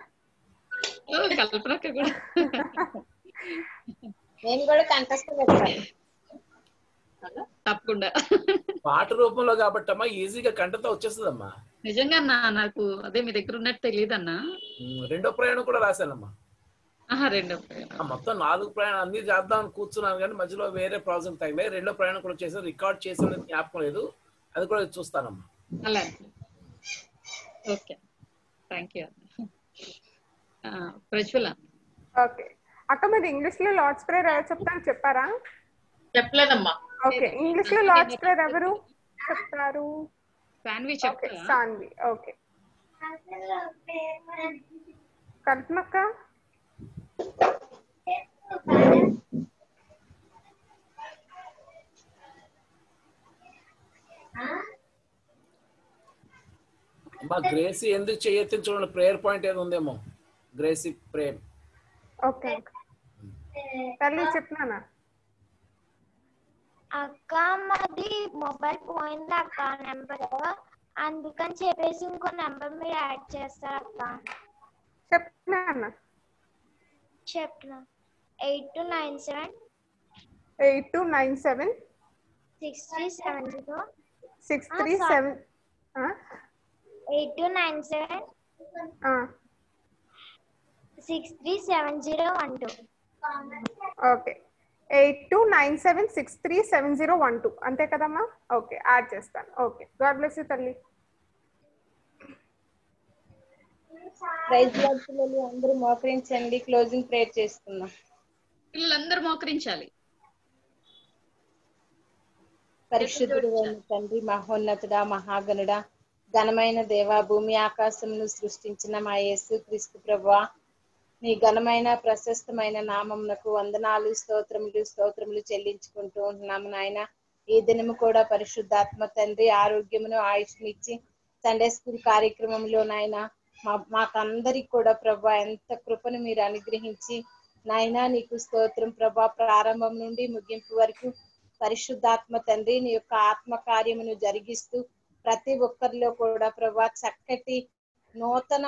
నేను కూడా కంటెస్ట్ పెట్టాను తప్పకుండా. పాట రూపంలో కాబట్టి అమ్మా ఈజీగా కంటతో వచ్చేస్తుందమ్మా. నిజంగా నాకు అదే మీ దగ్గర ఉన్నట్టు తెలియదన్నా. రెండో ప్రయాణం కూడా రాశానమ్మా. రెండో ప్రయాణం మొత్తం 4 ప్రయాణం అన్ని చేద్దామని కూర్చున్నాను కానీ మధ్యలో వేరే ప్రాజెక్ట్ తగిలే. రెండో ప్రయాణం కూడా చేసాను, రికార్డ్ చేసాను, జ్ఞాపకం లేదు. అది కూడా చూస్తానమ్మా. అలాగే, okay, thank you. Prajwala. Okay అక్క, మీరు ఇంగ్లీష్ లో లార్డ్స్ ప్రేయర్ ఎవరు చెప్తారు చెప్పారా? చెప్పలేదమ్మా. ఓకే, ఇంగ్లీష్ లో లార్డ్స్ ప్రేయర్ ఎవరు చెప్తారు? సాన్వి. ఓకే, కల్పనక్క. అమ్మా గ్రేసీ ఎందుకు చేయొచ్చు చూడండి, ప్రేయర్ పాయింట్ ఏదో ఉందేమో. గ్రేసీ ప్రేమ్. ఓకే తల్లి చెప్పినానా? అక్క మాది మొబైల్ పోయింది అక్క నెంబర్, అందుకని చెప్పేసి ఇంకో నెంబర్ మీరు యాడ్ చేస్తారు అక్క. చెప్పినా 8297 6370 6370 8297 637012. ఓకే 8297637012 అంతే కదమ్మా? ఓకే యాడ్ చేస్తాను. ఓకే, గాడ్ బ్లెస్ యూ తల్లి. ప్రైజ్ లార్డ్ పిల్లలు అందరూ మోకరించండి, క్లోజింగ్ ప్రేయర్ చేసుకుందాం. పిల్లలందరూ మోకరించాలి. పరిశుద్ధుడు తండ్రి, మహోన్నతుడా, మహాగణుడా, ఘనమైన దేవా, భూమి ఆకాశమును సృష్టించిన మా యేసు క్రీస్తు ప్రభువా, నీ ఘనమైన ప్రశస్తమైన నామమునకు వందనాలు, స్తోత్రములు చెల్లించుకుంటూ ఉంటున్నాము నాయన. ఈ దినము కూడా పరిశుద్ధాత్మ తండ్రి ఆరోగ్యమును ఆయుష్నిచ్చి సండే స్కూల్ కార్యక్రమంలో నాయన మాకందరికి కూడా ప్రభా ఎంత కృపను మీరు అనుగ్రహించి నాయన నీకు స్తోత్రం ప్రభా. ప్రారంభం నుండి ముగింపు వరకు పరిశుద్ధాత్మ తండ్రి నీ యొక్క ఆత్మ కార్యమును జరిగిస్తూ ప్రతి ఒక్కరిలో కూడా ప్రభా చక్కటి నూతన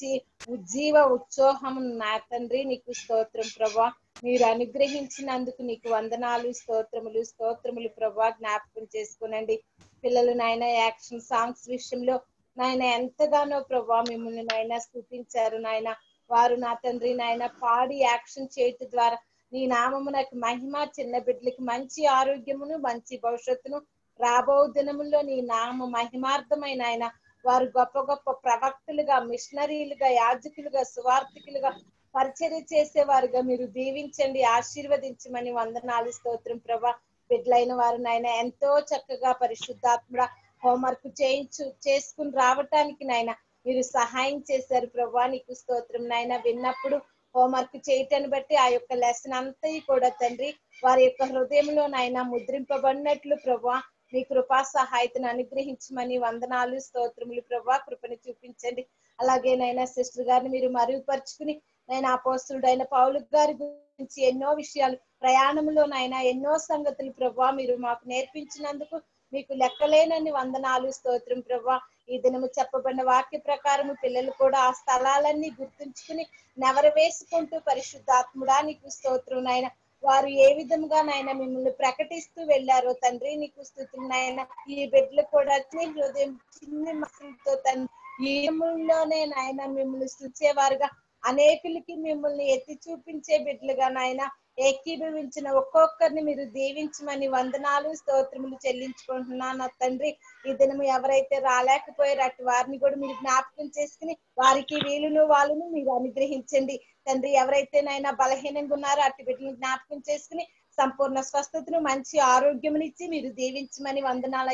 ఉజ్జీవ ఉత్సోహం నా తండ్రి నీకు స్తోత్రం ప్రభా. మీరు అనుగ్రహించినందుకు నీకు వందనాలు, స్తోత్రములు ప్రభా. జ్ఞాపకం చేసుకునండి పిల్లలు నాయన యాక్షన్ సాంగ్స్ విషయంలో నాయన ఎంతగానో ప్రభా మిమ్మల్ని నాయన స్తుతించారు నాయన. వారు నా తండ్రి నాయన పాడి యాక్షన్ చేయటం ద్వారా నీ నామమునకు మహిమ, చిన్న బిడ్డలకి మంచి ఆరోగ్యమును మంచి భవిష్యత్తును రాబో దినముల్లో నీ నామ మహిమార్థమైన ఆయన వారు గొప్ప గొప్ప ప్రవక్తలుగా, మిషనరీలుగా, యాజకులుగా, సువార్థికులుగా పరిచర్య చేసేవారుగా మీరు దీవించండి, ఆశీర్వదించమని వందనాలు, స్తోత్రం ప్రభా. బిడ్డలైన వారు నాయన ఎంతో చక్కగా పరిశుద్ధాత్మ హోంవర్క్ చేసుకుని రావటానికి నాయన మీరు సహాయం చేశారు ప్రభా. నీకు స్తోత్రం నాయన. విన్నప్పుడు హోంవర్క్ చేయటాన్ని బట్టి ఆ యొక్క లెసన్ అంతా కూడా తండ్రి వారి యొక్క హృదయంలో నాయన ముద్రింపబడినట్లు ప్రభా మీ కృపా సహాయతను అనుగ్రహించమని వందనాలు, స్తోత్రములు ప్రభా. కృపను చూపించండి. అలాగే నైనా సిస్టర్ గారిని మీరు మరుగుపరుచుకుని నేను అపోస్తలుడైన పౌలు గారి గురించి ఎన్నో విషయాలు ప్రయాణంలో నాయన ఎన్నో సంగతులు ప్రభా మీరు మాకు నేర్పించినందుకు మీకు లెక్కలేనని వందనాలు, స్తోత్రం ప్రభా. ఈ దినము చెప్పబడిన వాక్య ప్రకారం పిల్లలు కూడా ఆ స్థలాలన్నీ గుర్తుంచుకుని నెవరు వేసుకుంటూ పరిశుద్ధాత్ముడా నీకు స్తోత్రం నాయన. వారు ఏ విధంగా నాయన మిమ్మల్ని ప్రకటిస్తూ వెళ్ళారో తండ్రి నీకు స్తుతులు నాయన. ఈ బిడ్డలు కూడా హృదయం చిన్ని మనసులతో తండ్రి ఈ లోనే నాయన మిమ్మల్ని స్తుతించేవారుగా అనేకులకి మిమ్మల్ని ఎత్తి చూపించే బిడ్డలుగా నాయన ఏకీభవించిన ఒక్కొక్కరిని మీరు దీవించమని వందనాలు, స్తోత్రములు చెల్లించుకుంటున్నాను తండ్రి. ఈ దినము ఎవరైతే రాలేకపోయారో అటు వారిని కూడా మీరు జ్ఞాపకం చేసుకుని వారికి వీలును వాళ్ళను మీరు అనుగ్రహించండి తండ్రి. ఎవరైతే నైనా బలహీనంగా ఉన్నారో అటు బిడ్డలను జ్ఞాపకం చేసుకుని సంపూర్ణ స్వస్థతను మంచి ఆరోగ్యమునిచ్చి మీరు దీవించమని వందనాలయ్యా.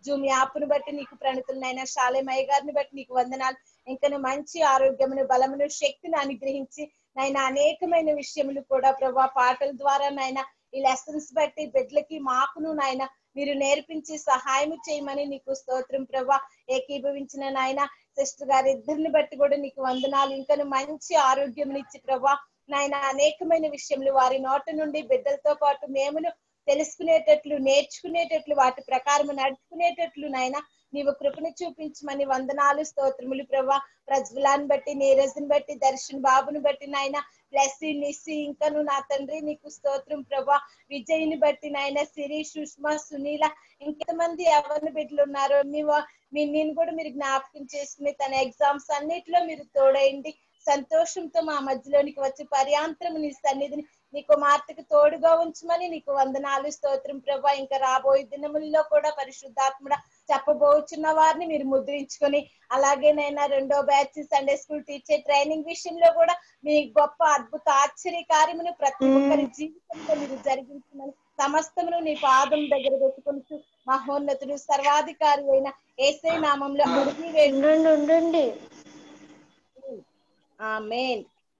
జూమ్ యాప్ను బట్టి నీకు ప్రణతులు నైనా శాలేమయ్య గారిని బట్టి నీకు వందనాలు. ఇంకా మంచి ఆరోగ్యమును బలమును శక్తిని అనుగ్రహించి నైనా అనేకమైన విషయములు కూడా ప్రభా పాటల ద్వారా నైనా ఈ లెసన్స్ బట్టి బిడ్డలకి మాకును నాయన మీరు నేర్పించి సహాయం చేయమని నీకు స్తోత్రం ప్రభా. ఏకీభవించిన నాయన సిస్టర్ గారి ఇద్దరిని బట్టి కూడా నీకు వందనాలు. ఇంకా మంచి ఆరోగ్యం ఇచ్చి ప్రభా నాయన అనేకమైన విషయములు వారి నోట నుండి బిడ్డలతో పాటు మేమును తెలుసుకునేటట్లు నేర్చుకునేటట్లు వాటి ప్రకారం నడుచుకునేటట్లు నాయన నీవు కృపను చూపించమని వందనాలు స్తోత్రములు ప్రభా. ప్రజ్వలాన్ని బట్టి నీరజ్ని బట్టి దర్శన్ బాబుని బట్టి నాయన బ్లెస్సీ నిస్సి ఇంకను నా తండ్రి నీకు స్తోత్రం ప్రభా. విజయ్ని బట్టి నాయన సిరి సుష్మా సునీల ఇంకెంతమంది ఎవరిని బిడ్డలు ఉన్నారో నేను కూడా మీరు జ్ఞాపకం చేసుకుని తన ఎగ్జామ్స్ అన్నిటిలో మీరు తోడైంది సంతోషంతో మా మధ్యలోనికి వచ్చి పర్యాంతరం నీ సన్నిధిని నీ కుమార్తెకు తోడుగా ఉంచమని నీకు వందనాలు స్తోత్రం ప్రభా. ఇంకా రాబోయే దినముల్లో కూడా పరిశుద్ధాత్ముడ చెప్పబోచున్న వారిని మీరు ముద్రించుకొని అలాగేనైనా 2వ batch Sunday school teacher training విషయంలో కూడా మీ గొప్ప అద్భుత ఆశ్చర్య కార్యమును ప్రతి ఒక్కరి జీవితంలో మీరు జరిగించమని సమస్తమును నీ పాదం దగ్గర పెట్టుకుంటూ మహోన్నతుడు సర్వాధికారి అయిన యేసయ్య నామములో అడిగి వేడుకుంటున్నాను. ఆమేన్.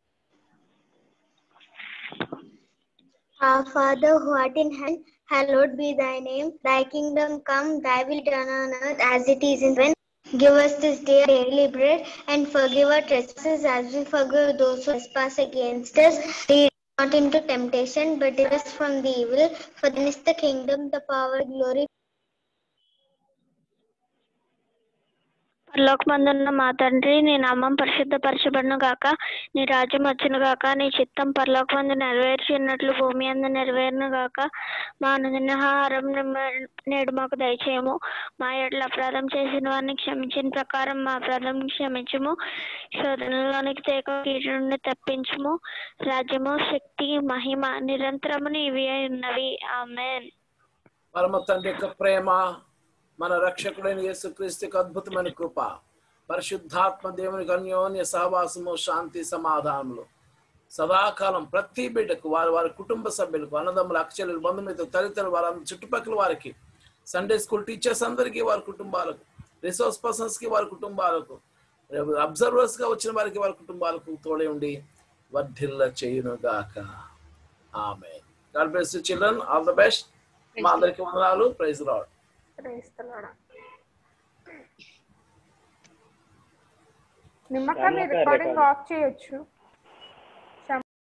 Our Father who art in heaven, hallowed be thy name. Thy kingdom come, thy will be done on earth as it is in heaven. Give us this day our daily bread, and forgive our trespasses as we forgive those who trespass against us. Lead us not into temptation, but deliver us from the evil. For thine is the kingdom, the power, glory. పరలోకమందున్న మా తండ్రి, నీ నామం పరిశుద్ధపరచబడును గాక, నీ రాజ్యం వచ్చును గాక, నీ చిత్తం పరలోకమందు నెరవేర్చినట్లు భూమి అందు నెరవేరును గాక. మా అనుదినాహారం నేడు మాకు దయచేయము. మా ఎడల అపరాధం చేసిన వారిని క్షమించిన ప్రకారం మా అపరాధం క్షమించము. శోధనలోనికి తేక కీడు నుండి తప్పించుము. రాజ్యము, శక్తి, మహిమ నిరంతరము నీవే ఉన్నవి. ఆమేన్. పరమ తండ్రి యొక్క ప్రేమ, మన రక్షకుడైన యేసుక్రీస్తుకి అద్భుతమైన కృప, పరిశుద్ధాత్మ దేవునికి అన్యోన్య సహవాసము, శాంతి సమాధానములు సదాకాలం ప్రతి బిడ్డకు వారి వారి కుటుంబ సభ్యులకు, అన్నదమ్ములు, అక్కచెల్లెలు, బంధుమిత్రులు, తల్లిదండ్రులు, వారి చుట్టుపక్కల వారికి, సండే స్కూల్ టీచర్స్ అందరికీ వారి కుటుంబాలకు, రిసోర్స్ పర్సన్స్ కి వారి కుటుంబాలకు, అబ్జర్వర్స్ గా వచ్చిన వారికి వారి కుటుంబాలకు తోడే ఉండి వర్ధిల్ల చేయును గాక. ఆమేన్. God bless you children. All the best. మా అందరికి వందనాలు. Praise the Lord. నిమ్మక మీ రికార్డింగ్ ఆఫ్ చేయొచ్చు.